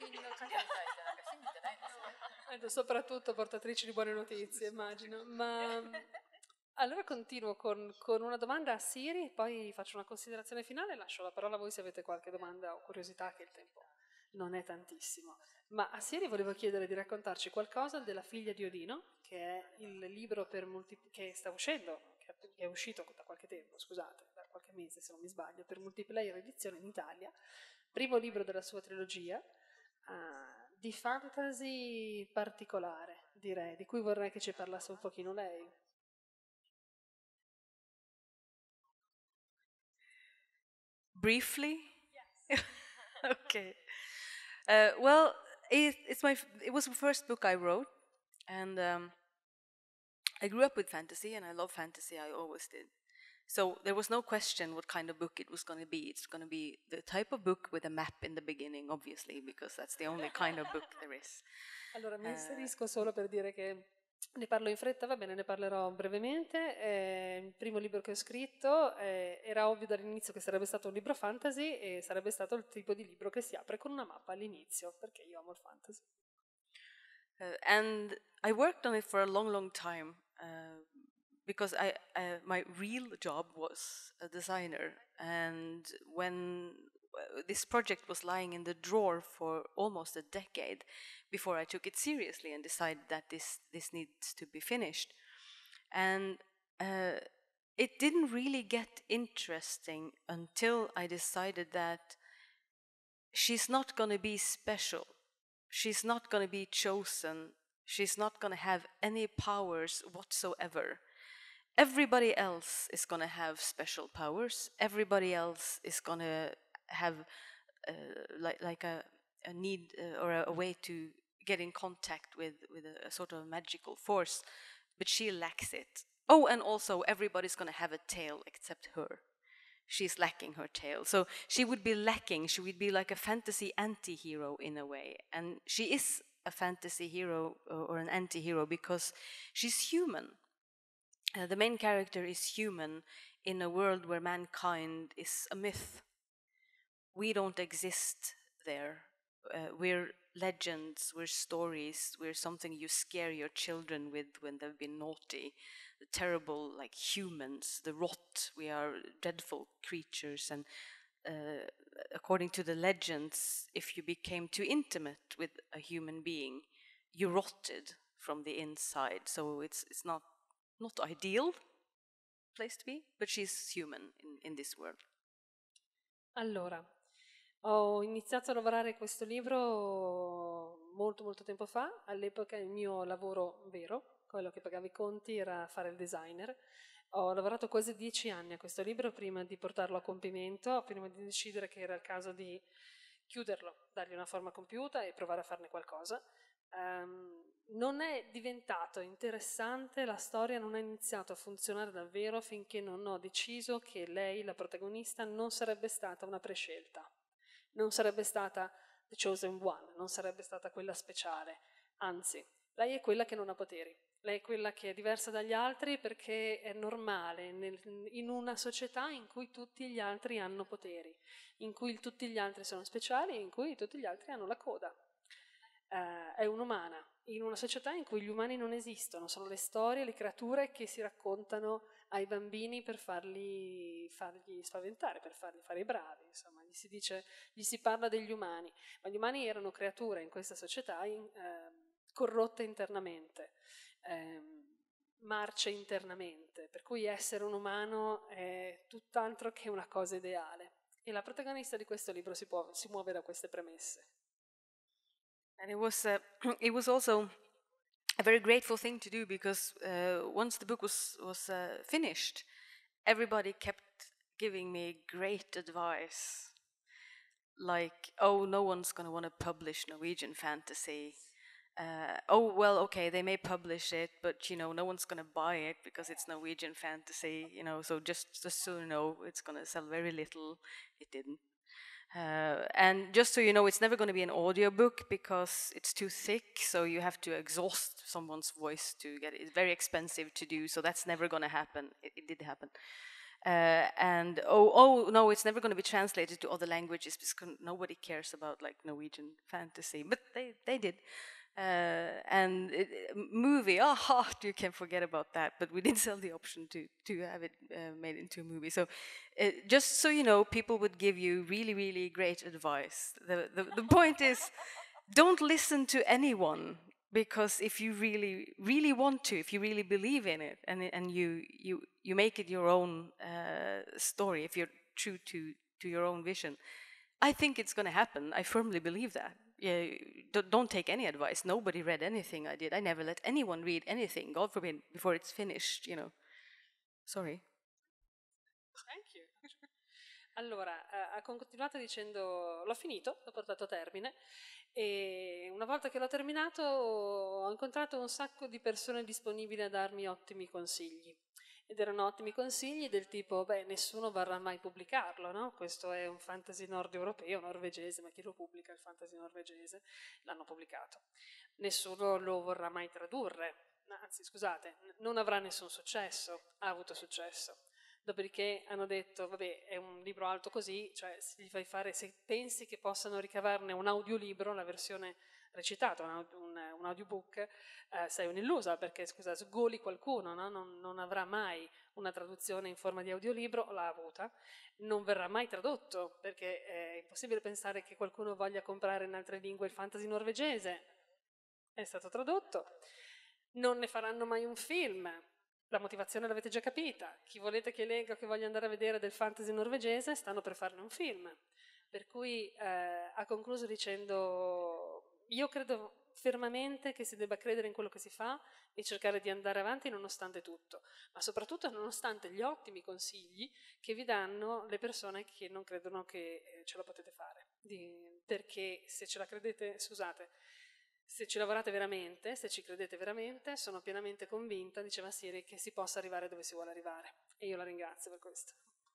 Soprattutto portatrici di buone notizie, immagino. Ma allora continuo con, con una domanda a Siri, poi faccio una considerazione finale e lascio la parola a voi se avete qualche domanda o curiosità, che il tempo non è tantissimo. Ma a Siri volevo chiedere di raccontarci qualcosa della figlia di Odino, che è il libro per multi- che sta uscendo, che è uscito da qualche tempo, scusate, da qualche mese se non mi sbaglio, per Multiplayer Edizione in Italia, primo libro della sua trilogia, uh, di fantasy particolare, direi, di cui vorrei che ci parlasse un pochino lei. Briefly? Yes. Okay. Uh, well, it, it's my, it was the first book I wrote, and um, I grew up with fantasy, and I love fantasy, I always did. So there was no question what kind of book it was going to be. It's going to be the type of book with a map in the beginning, obviously, because that's the only kind of book there is. Allora, mi inserisco solo per dire che ne parlo in fretta, va bene, ne parlerò brevemente. È il primo libro che ho scritto, eh, era ovvio dall'inizio che sarebbe stato un libro fantasy e sarebbe stato il tipo di libro che si apre con una mappa all'inizio, perché io amo il fantasy. Uh, and I worked on it for a long, long time, uh, because I, uh, my real job was a designer. And when uh, this project was lying in the drawer for almost a decade before I took it seriously and decided that this, this needs to be finished. And uh, it didn't really get interesting until I decided that she's not going to be special. She's not going to be chosen. She's not going to have any powers whatsoever. Everybody else is going to have special powers. Everybody else is going to have uh, like, like a, a need uh, or a, a way to get in contact with, with a, a sort of magical force, but she lacks it. Oh, and also everybody's going to have a tail except her. She's lacking her tail. So she would be lacking, she would be like a fantasy anti-hero in a way. And she is a fantasy hero or an anti-hero because she's human. Uh, the main character is human in a world where mankind is a myth. We don't exist there. Uh, we're legends, we're stories, we're something you scare your children with when they've been naughty. The terrible, like humans, the rot, we are dreadful creatures. And uh, according to the legends, if you became too intimate with a human being, you rotted from the inside. So it's, it's not, not ideal place to be, but she's human in, in this world. Allora, ho iniziato a lavorare questo libro molto molto tempo fa. All'epoca il mio lavoro vero, quello che pagava i conti, era fare il designer. Ho lavorato quasi dieci anni a questo libro prima di portarlo a compimento, prima di decidere che era il caso di chiuderlo, dargli una forma compiuta e provare a farne qualcosa. Um, non è diventato interessante, la storia non è iniziato a funzionare davvero finché non ho deciso che lei, la protagonista, non sarebbe stata una prescelta. Non sarebbe stata the chosen one, non sarebbe stata quella speciale, anzi, lei è quella che non ha poteri, lei è quella che è diversa dagli altri perché è normale nel, in una società in cui tutti gli altri hanno poteri, in cui tutti gli altri sono speciali e in cui tutti gli altri hanno la coda. Uh, è un'umana, in una società in cui gli umani non esistono, sono le storie, le creature che si raccontano ai bambini per farli, fargli spaventare, per farli fare i bravi, insomma, gli si dice, gli si parla degli umani, ma gli umani erano creature in questa società in, eh, corrotte internamente, eh, marce internamente, per cui essere un umano è tutt'altro che una cosa ideale. E la protagonista di questo libro si, può, si muove da queste premesse. And it was, uh, it was also a very grateful thing to do because uh, once the book was, was uh, finished, everybody kept giving me great advice. Like, oh, no one's going to want to publish Norwegian fantasy. Uh, oh, well, okay, they may publish it, but, you know, no one's going to buy it because it's Norwegian fantasy, you know, so just, just so you know, it's going to sell very little. It didn't. Uh, and just so you know, it's never going to be an audiobook because it's too thick, so you have to exhaust someone's voice to get it. It's very expensive to do, so that's never going to happen. It, it did happen. Uh, and oh, oh no, it's never going to be translated to other languages because nobody cares about like Norwegian fantasy, but they, they did. Uh, and it, movie, oh, you can forget about that. But we did sell the option to to have it uh, made into a movie. So, uh, just so you know, people would give you really, really great advice. The the, the point is, don't listen to anyone because if you really, really want to, if you really believe in it, and and you you you make it your own uh, story, if you're true to to your own vision, I think it's going to happen. I firmly believe that. Yeah, don't take any advice. Nobody read anything I did. I never let anyone read anything, God forbid, before it's finished, you know. Sorry. Thank you. Allora, ha continuato dicendo, l'ho finito, l'ho portato a termine, e una volta che l'ho terminato ho incontrato un sacco di persone disponibili a darmi ottimi consigli. Ed erano ottimi consigli del tipo, beh, nessuno vorrà mai pubblicarlo, no? Questo è un fantasy nord europeo, norvegese, ma chi lo pubblica il fantasy norvegese? L'hanno pubblicato. Nessuno lo vorrà mai tradurre, anzi, scusate, non avrà nessun successo, ha avuto successo. Dopodiché hanno detto, vabbè, è un libro alto così, cioè se gli fai fare, se pensi che possano ricavarne un audiolibro, la versione recitata, un, un, un audiobook, eh, sei un'illusa, perché scusa, sgoli qualcuno, no? non, non avrà mai una traduzione in forma di audiolibro, l'ha avuta, non verrà mai tradotto, perché è impossibile pensare che qualcuno voglia comprare in altre lingue il fantasy norvegese, è stato tradotto, non ne faranno mai un film. La motivazione l'avete già capita, chi volete che legga o che voglia andare a vedere del fantasy norvegese stanno per farne un film, per cui eh, ha concluso dicendo io credo fermamente che si debba credere in quello che si fa e cercare di andare avanti nonostante tutto, ma soprattutto nonostante gli ottimi consigli che vi danno le persone che non credono che ce la potete fare. di, perché se ce la credete, scusate, se ci lavorate veramente, se ci credete veramente, sono pienamente convinta, diceva Siri, che si possa arrivare dove si vuole arrivare. E io la ringrazio per questo.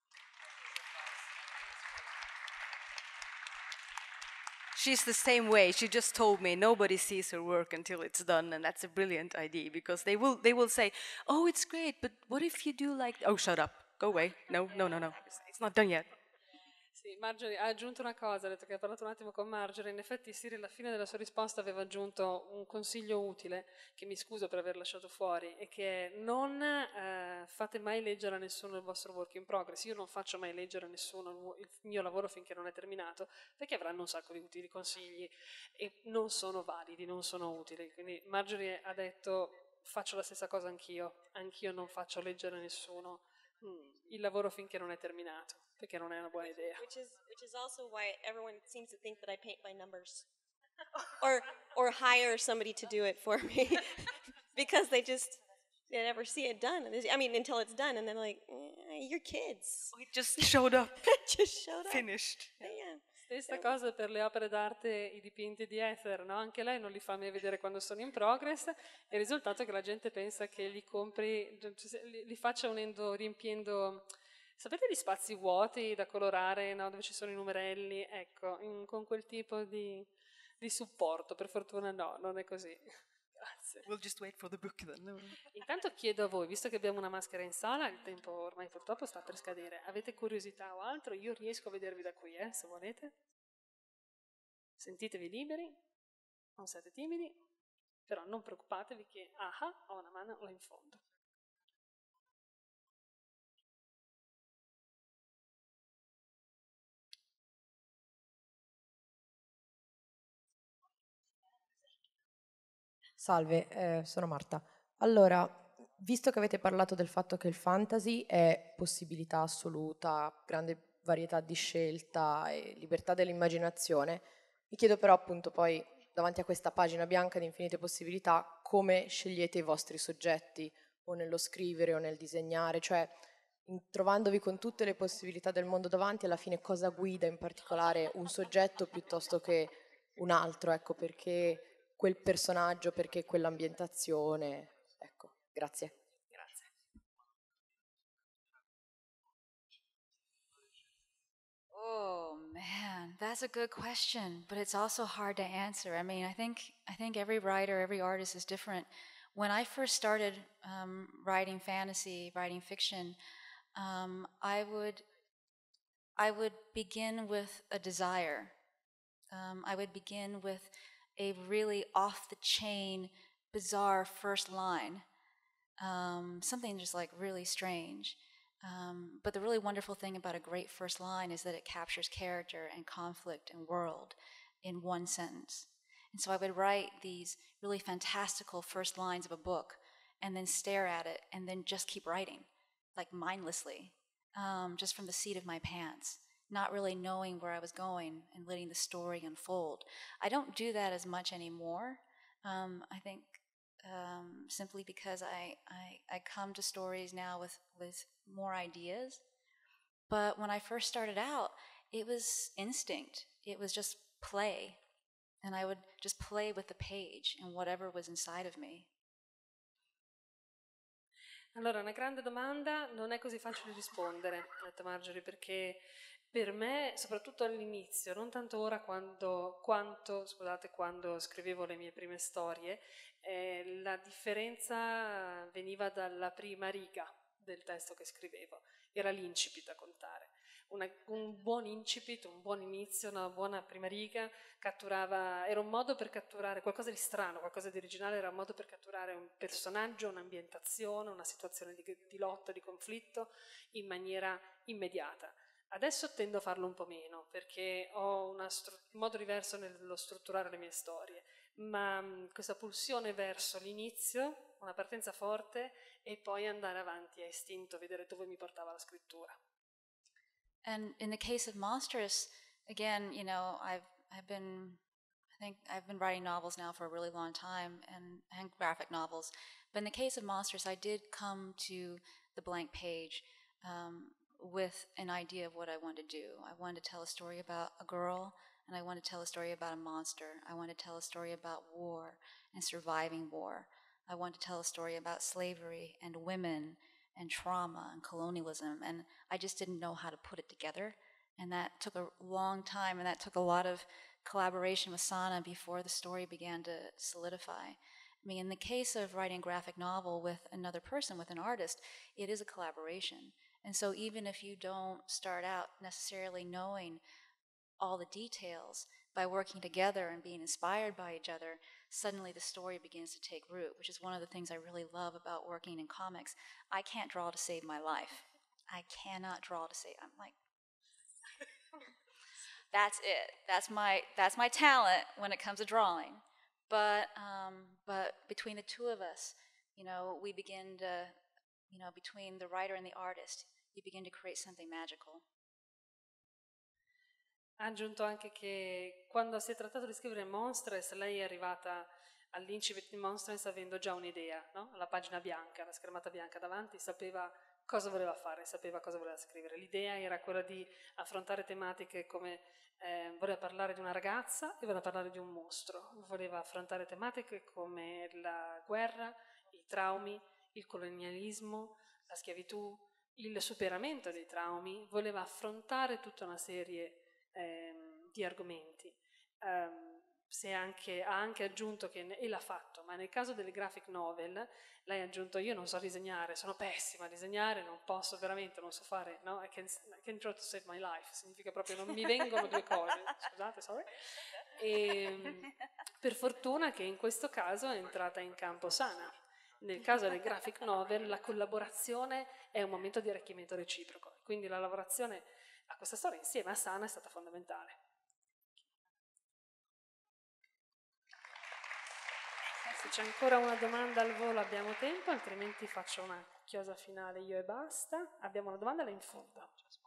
She's the same way. She just told me nobody sees her work until it's done, and that's a brilliant idea because they will they will say, "Oh, it's great, but what if you do like?" Oh, shut up, go away. No, no, no, no. It's, it's not done yet. Sì, Marjorie ha aggiunto una cosa, ha detto che ha parlato un attimo con Marjorie, in effetti Siri alla fine della sua risposta aveva aggiunto un consiglio utile, che mi scuso per aver lasciato fuori, e che è non eh, fate mai leggere a nessuno il vostro work in progress. Io non faccio mai leggere a nessuno il mio lavoro finché non è terminato, perché avranno un sacco di utili consigli e non sono validi, non sono utili. Quindi Marjorie ha detto faccio la stessa cosa anch'io, anch'io non faccio leggere a nessuno il lavoro finché non è terminato, perché non è una buona idea. Which is which is also why everyone seems to think that I paint by numbers, or or hire somebody to do it for me, because they just they never see it done. I mean, until it's done, and then like, eh, you're kids. It just showed up, just showed up. finished. Yeah. Stessa cosa per le opere d'arte, i dipinti di Ether, no? Anche lei non li fa mai vedere quando sono in progress, e il risultato è che la gente pensa che li compri, li, li faccia unendo, riempiendo, sapete gli spazi vuoti da colorare, no? Dove ci sono i numerelli? Ecco, in, con quel tipo di, di supporto, per fortuna no, non è così. Grazie. We'll just wait for the book then. Intanto chiedo a voi, visto che abbiamo una maschera in sala, il tempo ormai purtroppo sta per scadere, avete curiosità o altro? Io riesco a vedervi da qui, eh, se volete. Sentitevi liberi, non siete timidi, però non preoccupatevi che aha, ho una mano là in fondo. Salve, eh, sono Marta. Allora, visto che avete parlato del fatto che il fantasy è possibilità assoluta, grande varietà di scelta e libertà dell'immaginazione, mi chiedo però appunto poi, davanti a questa pagina bianca di infinite possibilità, come scegliete i vostri soggetti, o nello scrivere o nel disegnare, cioè in- trovandovi con tutte le possibilità del mondo davanti, alla fine cosa guida in particolare un soggetto piuttosto che un altro, ecco, perché quel personaggio, perché quell'ambientazione. Ecco, grazie. Grazie. Oh man, that's a good question, but it's also hard to answer. I mean, I think I think every writer, every artist is different. When I first started um, writing fantasy, writing fiction, um, I would I would begin with a desire. Um, I would begin with a really off-the-chain, bizarre first line, um, something just like really strange. Um, but the really wonderful thing about a great first line is that it captures character and conflict and world in one sentence. And so I would write these really fantastical first lines of a book and then stare at it and then just keep writing, like mindlessly, um, just from the seat of my pants, not really knowing where I was going and letting the story unfold. I don't do that as much anymore. Um, I think um, simply because I, I, I come to stories now with, with more ideas. But when I first started out, it was instinct. It was just play. And I would just play with the page and whatever was inside of me. Allora, una grande domanda, non è così facile rispondere, ha detto Marjorie, perché per me, soprattutto all'inizio, non tanto ora quando, quanto, scusate, quando scrivevo le mie prime storie, eh, la differenza veniva dalla prima riga del testo che scrivevo, era l'incipit a contare. Una, un buon incipit, un buon inizio, una buona prima riga catturava, era un modo per catturare qualcosa di strano, qualcosa di originale, era un modo per catturare un personaggio, un'ambientazione, una situazione di, di lotta, di conflitto in maniera immediata. Adesso tendo a farlo un po' meno perché ho una stru- un modo diverso nello strutturare le mie storie, ma mh, questa pulsione verso l'inizio, una partenza forte e poi andare avanti a istinto, vedere dove mi portava la scrittura. And in the case of Monstrous, again, you know, I've I've been, I think I've been writing novels now for a really long time, and, and graphic novels. But in the case of Monstrous, I did come to the blank page um, with an idea of what I wanted to do. I wanted to tell a story about a girl and I want to tell a story about a monster. I want to tell a story about war and surviving war. I want to tell a story about slavery and women and trauma and colonialism, and I just didn't know how to put it together. And that took a long time, and that took a lot of collaboration with Sana before the story began to solidify. I mean, in the case of writing a graphic novel with another person, with an artist, it is a collaboration. And so even if you don't start out necessarily knowing all the details, by working together and being inspired by each other, suddenly the story begins to take root, which is one of the things I really love about working in comics. I can't draw to save my life. I cannot draw to save, I'm like, that's it. That's my, that's my talent when it comes to drawing. But, um, but between the two of us, you know, we begin to, you know, between the writer and the artist, you begin to create something magical. Ha aggiunto anche che quando si è trattato di scrivere Monstress, lei è arrivata all'incipit di Monstress avendo già un'idea, no? La pagina bianca, la schermata bianca davanti, sapeva cosa voleva fare, sapeva cosa voleva scrivere. L'idea era quella di affrontare tematiche come eh, voleva parlare di una ragazza e voleva parlare di un mostro, voleva affrontare tematiche come la guerra, i traumi, il colonialismo, la schiavitù, il superamento dei traumi, voleva affrontare tutta una serie Ehm, di argomenti. Um, se anche, ha anche aggiunto che, e l'ha fatto, ma nel caso delle graphic novel lei ha aggiunto: io non so disegnare, sono pessima a disegnare, non posso veramente, non so fare, no? I can, I can draw to save my life, significa proprio non mi vengono due cose, scusate, sorry. E, per fortuna che in questo caso è entrata in campo Sana. Nel caso delle graphic novel la collaborazione è un momento di arricchimento reciproco, quindi la lavorazione a questa storia insieme a Sana è stata fondamentale. Se c'è ancora una domanda al volo abbiamo tempo, altrimenti faccio una chiosa finale io e basta. Abbiamo una domanda là in fondo.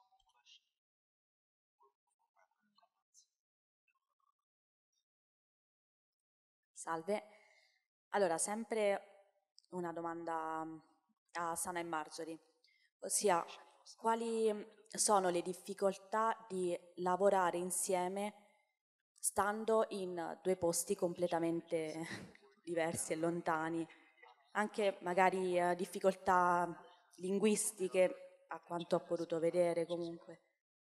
Salve. Allora, sempre una domanda a Sana e Marjorie, ossia quali sono le difficoltà di lavorare insieme stando in due posti completamente diversi e lontani, anche magari eh, difficoltà linguistiche, a quanto ho potuto vedere comunque.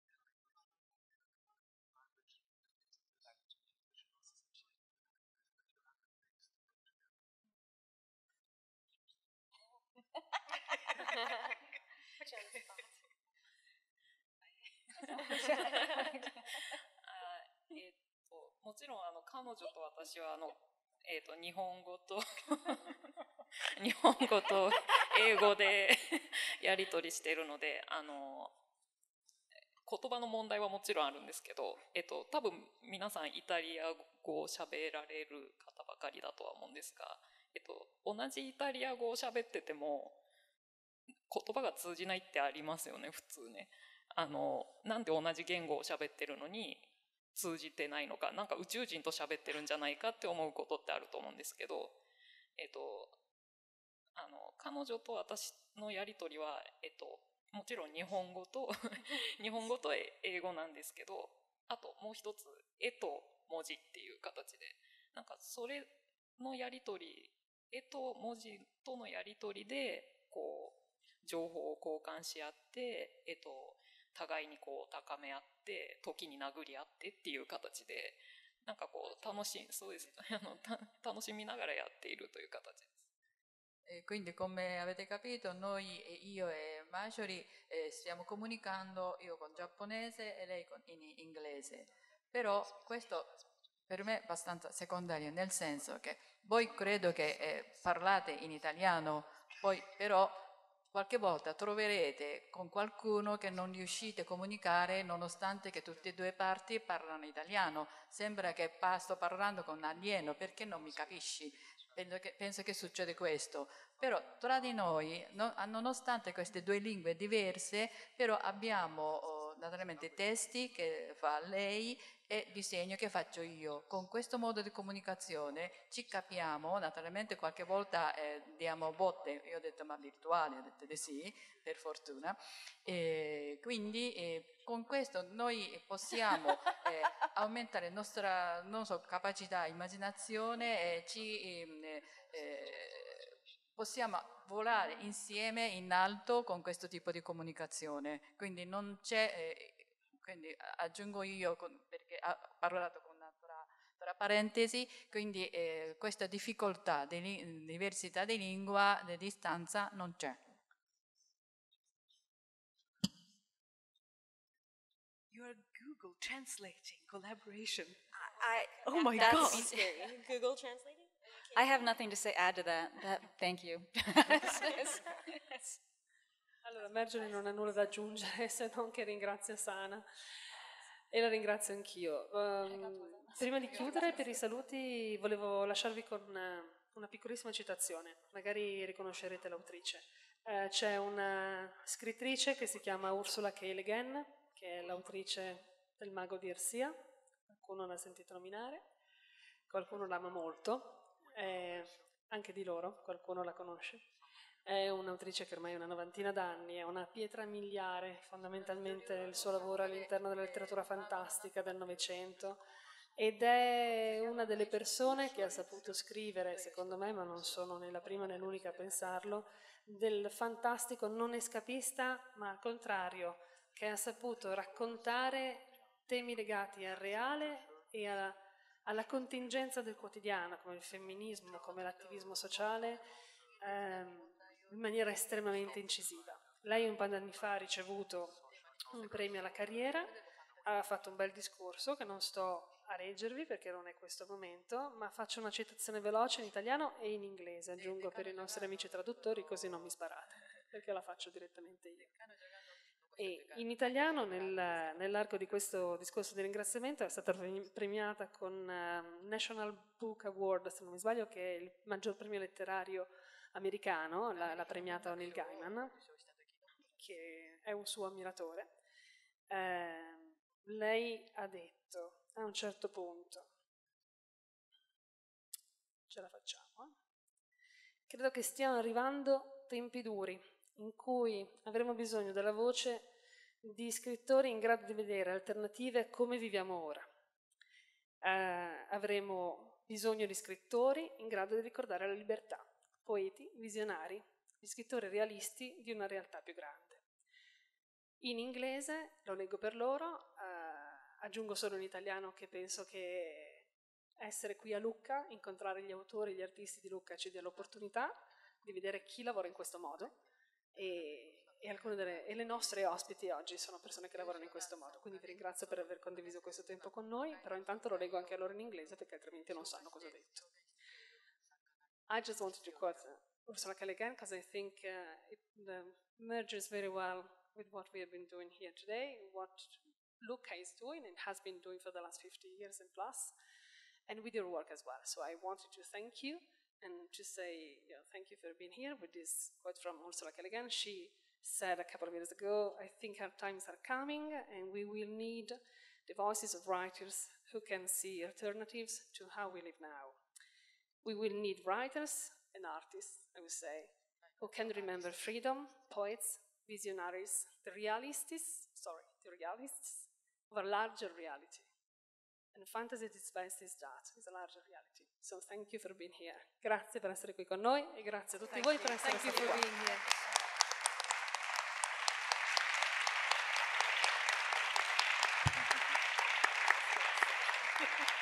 あえっともちろんあの彼女と私はあの、えっと日本語と日本語と英語でやり取りしているので、あの言葉の問題はもちろんあるんですけど、えっと多分皆さんイタリア語を喋られる方ばかりだとは思うんですが、えっと同じイタリア語を喋ってても言葉が通じないってありますよね、普通ね。あのなんで同じ言語を喋ってるのに通じてないのか、なんか宇宙人と喋ってるんじゃないかって思うことってあると思うんですけど、えっとあの彼女と私のやり取りは、えっと、もちろん日本語と日本語と英語なんですけど、あともう一つ絵と文字っていう形で、なんかそれのやり取り、絵と文字とのやり取りでこう情報を交換し合って、えっと互いにこう高め合って時に殴り合ってっていう形で、なんかこう楽しい、そうですあの楽しみながらやっているという形です。 E quindi, come avete capito, noi, io e Marjorie, eh, stiamo comunicando, io con giapponese e lei con, in inglese. Però questo per me è abbastanza secondario, nel senso che voi credo che eh, parlate in italiano, poi però qualche volta troverete con qualcuno che non riuscite a comunicare nonostante che tutte e due parti parlano italiano. Sembra che pa- sto parlando con un alieno, perché non mi capisci? Penso che, penso che succede questo. Però tra di noi, no, nonostante queste due lingue diverse, però abbiamo oh, naturalmente testi che fa lei e disegno che faccio io. Con questo modo di comunicazione ci capiamo, naturalmente qualche volta eh, diamo botte, io ho detto ma virtuale, ho detto di sì, per fortuna, e quindi eh, con questo noi possiamo eh, aumentare la nostra non so, capacità, immaginazione e ci... Eh, eh, possiamo volare insieme in alto con questo tipo di comunicazione, quindi non c'è, eh, quindi aggiungo io, con, perché ho parlato con una tra, tra parentesi, quindi eh, questa difficoltà di diversità di lingua, di distanza non c'è. You are Google translating collaboration. I, Oh my that's God. scary. Google translating? I have nothing to say add to that. that thank you. Allora, Marjorie non ha nulla da aggiungere se non che ringrazia Sana e la ringrazio anch'io. Um, prima di chiudere, per i saluti, volevo lasciarvi con una, una piccolissima citazione, magari riconoscerete l'autrice. Uh, c'è una scrittrice che si chiama Ursula K. Le Guin, che è l'autrice del Mago di Ersia, qualcuno l'ha sentito nominare, qualcuno l'ama molto. Eh, anche di loro, qualcuno la conosce. È un'autrice che ormai ha una novantina d'anni, è una pietra miliare, fondamentalmente il suo lavoro all'interno della letteratura fantastica del Novecento, ed è una delle persone che ha saputo scrivere, secondo me, ma non sono né la prima né l'unica a pensarlo, del fantastico non escapista, ma al contrario, che ha saputo raccontare temi legati al reale e alla alla contingenza del quotidiano, come il femminismo, come l'attivismo sociale, ehm, in maniera estremamente incisiva. Lei un paio di anni fa ha ricevuto un premio alla carriera, ha fatto un bel discorso che non sto a leggervi perché non è questo il momento, ma faccio una citazione veloce in italiano e in inglese, aggiungo per i nostri amici traduttori, così non mi sparate, perché la faccio direttamente io. E in italiano, nel, nell'arco di questo discorso di ringraziamento, è stata premiata con uh, National Book Award, se non mi sbaglio, che è il maggior premio letterario americano, l'ha premiata Neil Gaiman, che è un suo ammiratore. Eh, lei ha detto a un certo punto, ce la facciamo, eh? Credo che stiano arrivando tempi duri, in cui avremo bisogno della voce di scrittori in grado di vedere alternative come viviamo ora. Eh, avremo bisogno di scrittori in grado di ricordare la libertà, poeti, visionari, gli scrittori realisti di una realtà più grande. In inglese, lo leggo per loro, eh, aggiungo solo in italiano che penso che essere qui a Lucca, incontrare gli autori, gli artisti di Lucca ci dia l'opportunità di vedere chi lavora in questo modo e, e alcune delle e le nostre ospiti oggi sono persone che lavorano in questo modo, quindi vi ringrazio per aver condiviso questo tempo con noi, però intanto lo leggo anche a loro in inglese perché altrimenti non sanno cosa ho detto. I just wanted to quote Ursula K. Le Guin because I think uh, it uh, merges very well with what we have been doing here today, what Lucca is doing and has been doing for the last fifty years and plus, and with your work as well. So I wanted to thank you and to say you know, thank you for being here with this quote from Ursula K. Le Guin. She said a couple of years ago, I think our times are coming and we will need the voices of writers who can see alternatives to how we live now. We will need writers and artists, I would say, who can remember freedom, poets, visionaries, the realists, sorry, the realists of a larger reality. And fantasy at its best is that, is a larger reality. So thank you for being here. Grazie per essere qui con noi e grazie a tutti Thank voi you. per essere Thank you stati for qua. being here. Thank you.